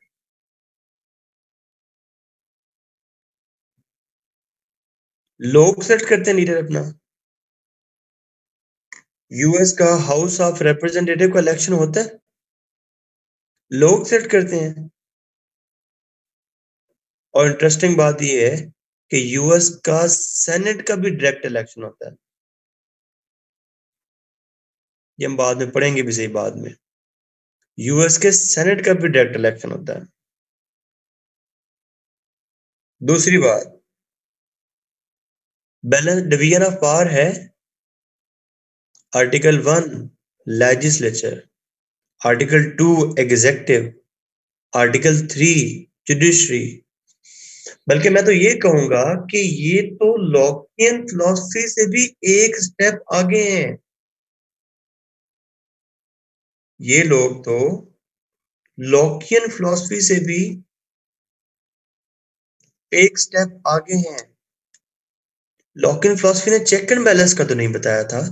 लोग सेलेक्ट करते हैं लीडर अपना। यूएस का हाउस ऑफ रिप्रेजेंटेटिव का इलेक्शन होता है, लोग सेट करते हैं। और इंटरेस्टिंग बात यह है कि यूएस का सेनेट का भी डायरेक्ट इलेक्शन होता है। ये हम बाद में पढ़ेंगे भी सही बाद में। यूएस के सेनेट का भी डायरेक्ट इलेक्शन होता है। दूसरी बात, बैलेंस डिवीजन ऑफ पावर है। Article one legislature, article two executive, article three judiciary. बल्कि मैं तो ये कहूंगा कि ये तो लॉकियन फिलॉसफी से भी एक स्टेप आगे हैं। ये लोग तो लॉकियन फिलॉसफी से भी एक स्टेप आगे हैं। लॉकियन फिलॉसफी ने चेक एंड बैलेंस का तो नहीं बताया था।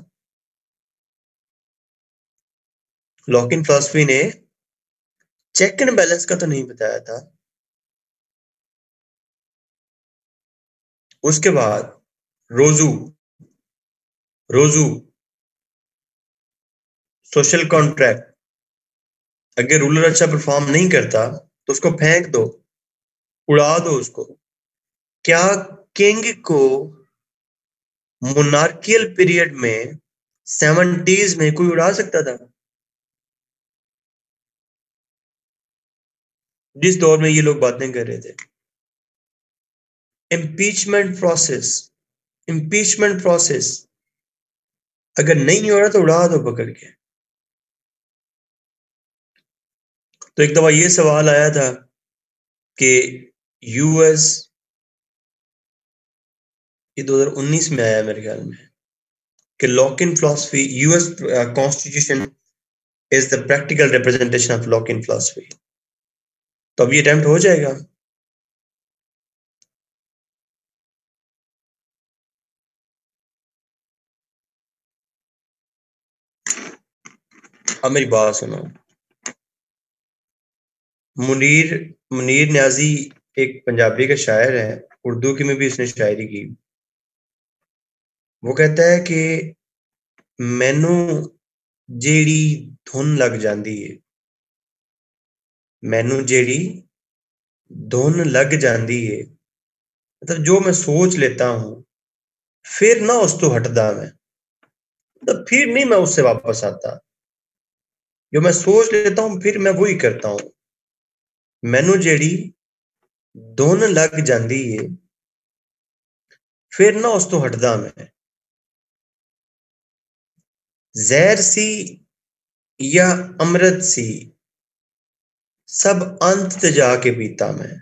लॉकियन फिलॉसफी ने चेक एंड बैलेंस का तो नहीं बताया था। उसके बाद रोजू रोजू सोशल कॉन्ट्रैक्ट। अगर रूलर अच्छा परफॉर्म नहीं करता तो उसको फेंक दो, उड़ा दो उसको। क्या किंग को मोनार्कियल पीरियड में सेवेंटीज में कोई उड़ा सकता था? जिस दौर में ये लोग बातें कर रहे थे। इम्पीचमेंट प्रोसेस, इम्पीचमेंट प्रोसेस अगर नहीं हो रहा तो उड़ा दो पकड़ के। तो एक दफा ये सवाल आया था कि यूएस, ये दो हज़ार उन्नीस में आया मेरे ख्याल में, कि Lockean philosophy, US constitution is the practical representation of Lockean philosophy. तो अब ये अटेम्प्ट हो जाएगा। अब मेरी बात सुनो। मुनीर मुनीर न्याजी एक पंजाबी का शायर है, उर्दू की में भी इसने शायरी की। वो कहता है कि मैनू जेड़ी धुन लग जाती है, मैनू जेड़ी धुन लग जाती है, मतलब जो मैं सोच लेता हूं फिर ना उस तो हटदा मैं, मतलब फिर नहीं मैं उससे वापस आता। जो मैं सोच लेता हूं फिर मैं वही करता हूं। मैनू जेड़ी धुन लग जाती है फिर ना उस तो हटदा मैं। जहर सी या अमृत सी सब अंत ते जाके पीता मैं।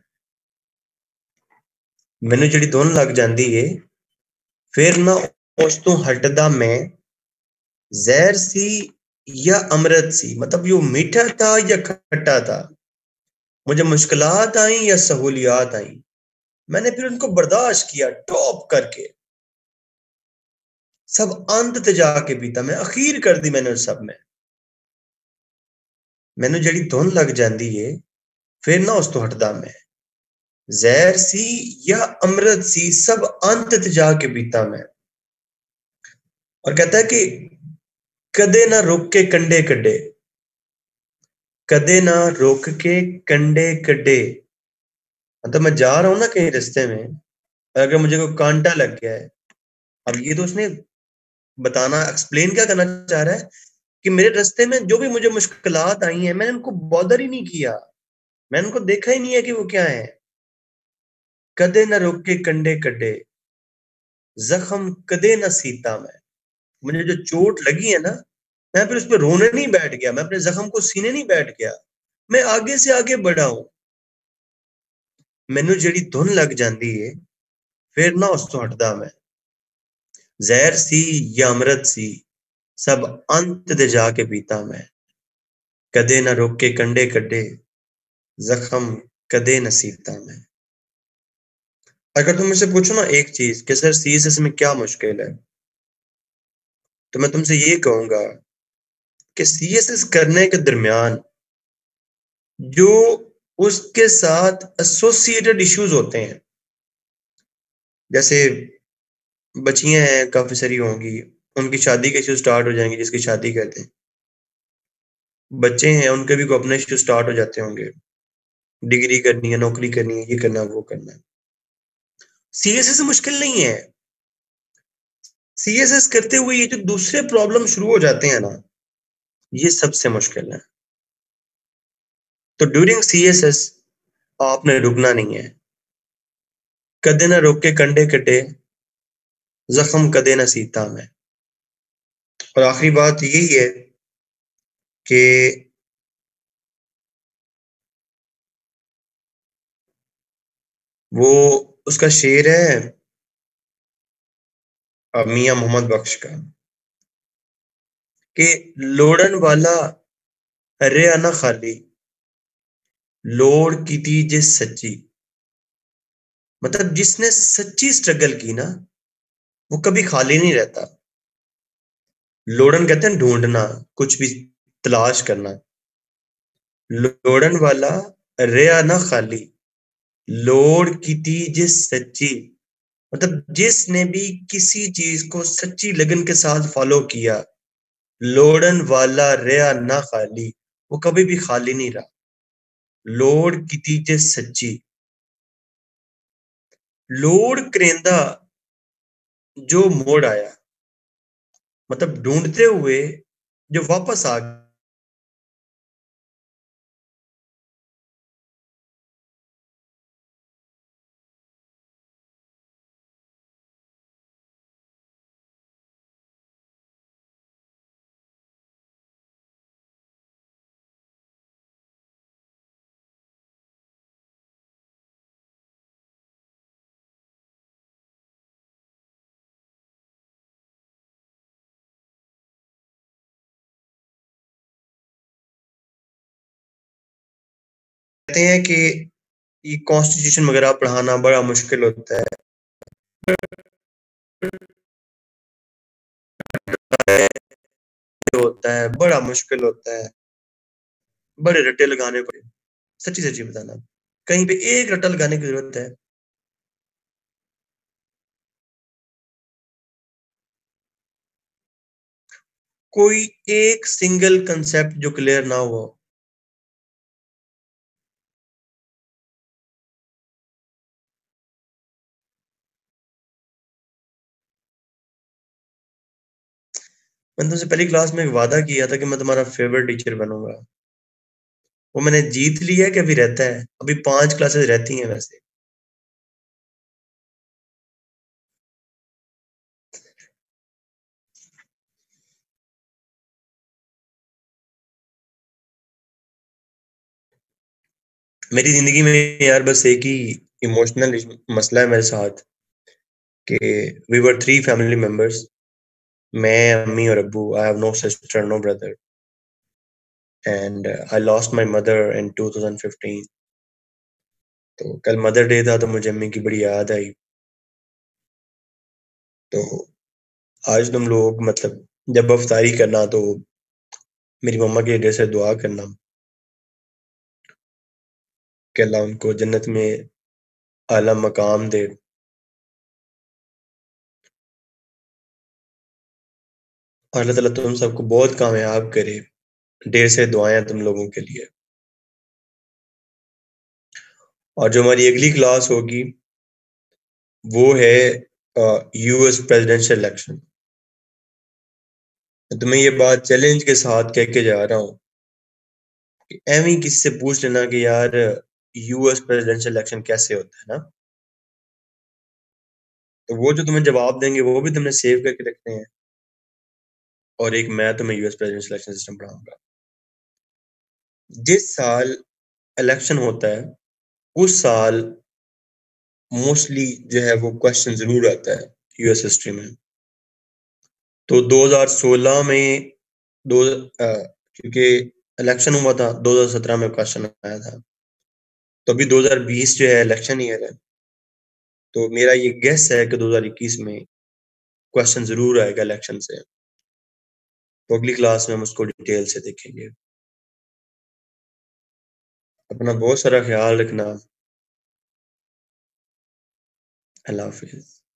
मैनू जेड़ी धुन लग जाती है फिर ना उस तो हटदा मैं। जहर सी या अमृत सी, मतलब यो मीठा था या खट्टा था, मुझे मुश्किलात आई या सहूलियात आई, मैंने फिर उनको बर्दाश्त किया टॉप करके। सब अंत ते जाके पीता मैं, अखीर कर दी मैंने उस सब में। मैनू जेड़ी धुन लग जाती है फिर ना उस तो हटदा मैं। जहर सी या अमृत सी सब अंत ते जाके पीता मैं। और कहता है कि कदे ना रुक के कंडे कड्डे, कदे ना रोक के कंडे कड्डे, मतलब मैं जा रहा हूं ना कहीं रास्ते में, अगर मुझे कोई कांटा लग गया है। अब ये तो उसने बताना, एक्सप्लेन क्या करना चाह रहा है कि मेरे रास्ते में जो भी मुझे मुश्किलात आई हैं मैंने उनको बॉदर ही नहीं किया, मैंने उनको देखा ही नहीं है कि वो क्या है। कदे ना रोक के कंडे कड्डे, जख्म कदे ना सीता मैं, मुझे जो चोट लगी है ना, मैं फिर उस पर रोने नहीं बैठ गया, मैं अपने जख्म को सीने नहीं बैठ गया, मैं आगे से आगे बढ़ा हूं। मैनू जेड़ी धुन लग जाती है फिर ना उस तो हटदा मैं। जहर सी या अमृत सी सब अंत दे जाके पीता मैं। कदे ना रोक के कंडे कड्डे, जख्म कदे न सीता मैं। अगर तुम मुझसे पूछो ना एक चीज कि सर सीएसएस में क्या मुश्किल है, तो मैं तुमसे ये कहूंगा कि सीएसएस करने के दरमियान जो उसके साथ एसोसिएटेड इश्यूज होते हैं, जैसे बच्चियां हैं काफी सारी होंगी, उनकी शादी के इश्यू स्टार्ट हो जाएंगे, जिसकी शादी कहते हैं। बच्चे हैं, उनके भी को अपने इश्यू स्टार्ट हो जाते होंगे, डिग्री करनी है, नौकरी करनी है, ये करना है, वो करना है। सीएसएस मुश्किल नहीं है। सीएसएस करते हुए ये जो दूसरे प्रॉब्लम शुरू हो जाते हैं ना, ये सबसे मुश्किल है। तो ड्यूरिंग सीएसएस आपने रुकना नहीं है। कदे ना रोक के कंडे कटे, जख्म कदे ना सीता में। और आखिरी बात यही है कि वो उसका शेर है अ, मियां मोहम्मद बख्श का, कि लोड़न वाला रिया ना खाली, लोड़ की थी जिस सच्ची। मतलब जिसने सच्ची स्ट्रगल की ना, वो कभी खाली नहीं रहता। लोड़न कहते हैं ढूंढना, कुछ भी तलाश करना। लोड़न वाला रिया ना खाली, लोड़ की थी जिस सच्ची। मतलब जिसने भी किसी चीज को सच्ची लगन के साथ फॉलो किया, लोड़न वाला रिया ना खाली, वो कभी भी खाली नहीं रहा। लोड़ की थी जिस सच्ची, लोड़ करेंदा जो मोड़ आया। मतलब ढूंढते हुए जो वापस आ कहते हैं कि ये कॉन्स्टिट्यूशन वगैरह पढ़ाना बड़ा मुश्किल होता है, जो होता है बड़ा मुश्किल होता है, बड़े रट्टे लगाने पड़े। सच्ची सच्ची बताना, कहीं पे एक रट्टा लगाने की जरूरत है। कोई एक सिंगल कंसेप्ट जो क्लियर ना हुआ हो। मैंने तुमसे पहली क्लास में एक वादा किया था कि मैं तुम्हारा फेवरेट टीचर बनूंगा। वो मैंने जीत लिया है कि अभी रहता है? अभी पांच क्लासेस रहती हैं वैसे। मेरी जिंदगी में यार बस एक ही इमोशनल मसला है मेरे साथ, कि we were three family members. मैं, अम्मी और अब्बू। I have no sister, no brother. And I lost my mother in twenty fifteen. तो कल मदर डे था, तो मुझे अम्मी की बड़ी याद आई। तो आज तुम लोग मतलब जब अफ्तारी करना, तो मेरी मम्मा के लिए से दुआ करना कि अल्लाह उनको जन्नत में आला मकाम दे। और अल्लाह ताला तुम सबको बहुत कामयाब करे। ढेर से दुआएं तुम लोगों के लिए। और जो हमारी अगली क्लास होगी, वो है यूएस प्रेसिडेंशियल इलेक्शन। तुम्हें ये बात चैलेंज के साथ कह के जा रहा हूँ कि एवं ही किसी से पूछ लेना कि यार यूएस प्रेसिडेंशियल इलेक्शन कैसे होता है ना। तो वो जो तुम्हें जवाब देंगे वो भी तुमने सेव करके रखने हैं। और एक मैं तुम्हें यूएस प्रेसिडेंशियल इलेक्शन सिस्टम पढ़ाऊंगा। जिस साल इलेक्शन होता है, उस साल मोस्टली जो है वो क्वेश्चन जरूर आता है यूएस हिस्ट्री में। तो दो हज़ार सोलह में दो अ, क्योंकि इलेक्शन हुआ था, दो हज़ार सत्रह में क्वेश्चन आया था। तो अभी दो हज़ार बीस जो है इलेक्शन ईयर है। तो मेरा ये गेस है कि दो हज़ार इक्कीस में क्वेश्चन जरूर आएगा इलेक्शन से। तो अगली क्लास में हम उसको डिटेल से देखेंगे। अपना बहुत सारा ख्याल रखना। अल्लाह हाफिज।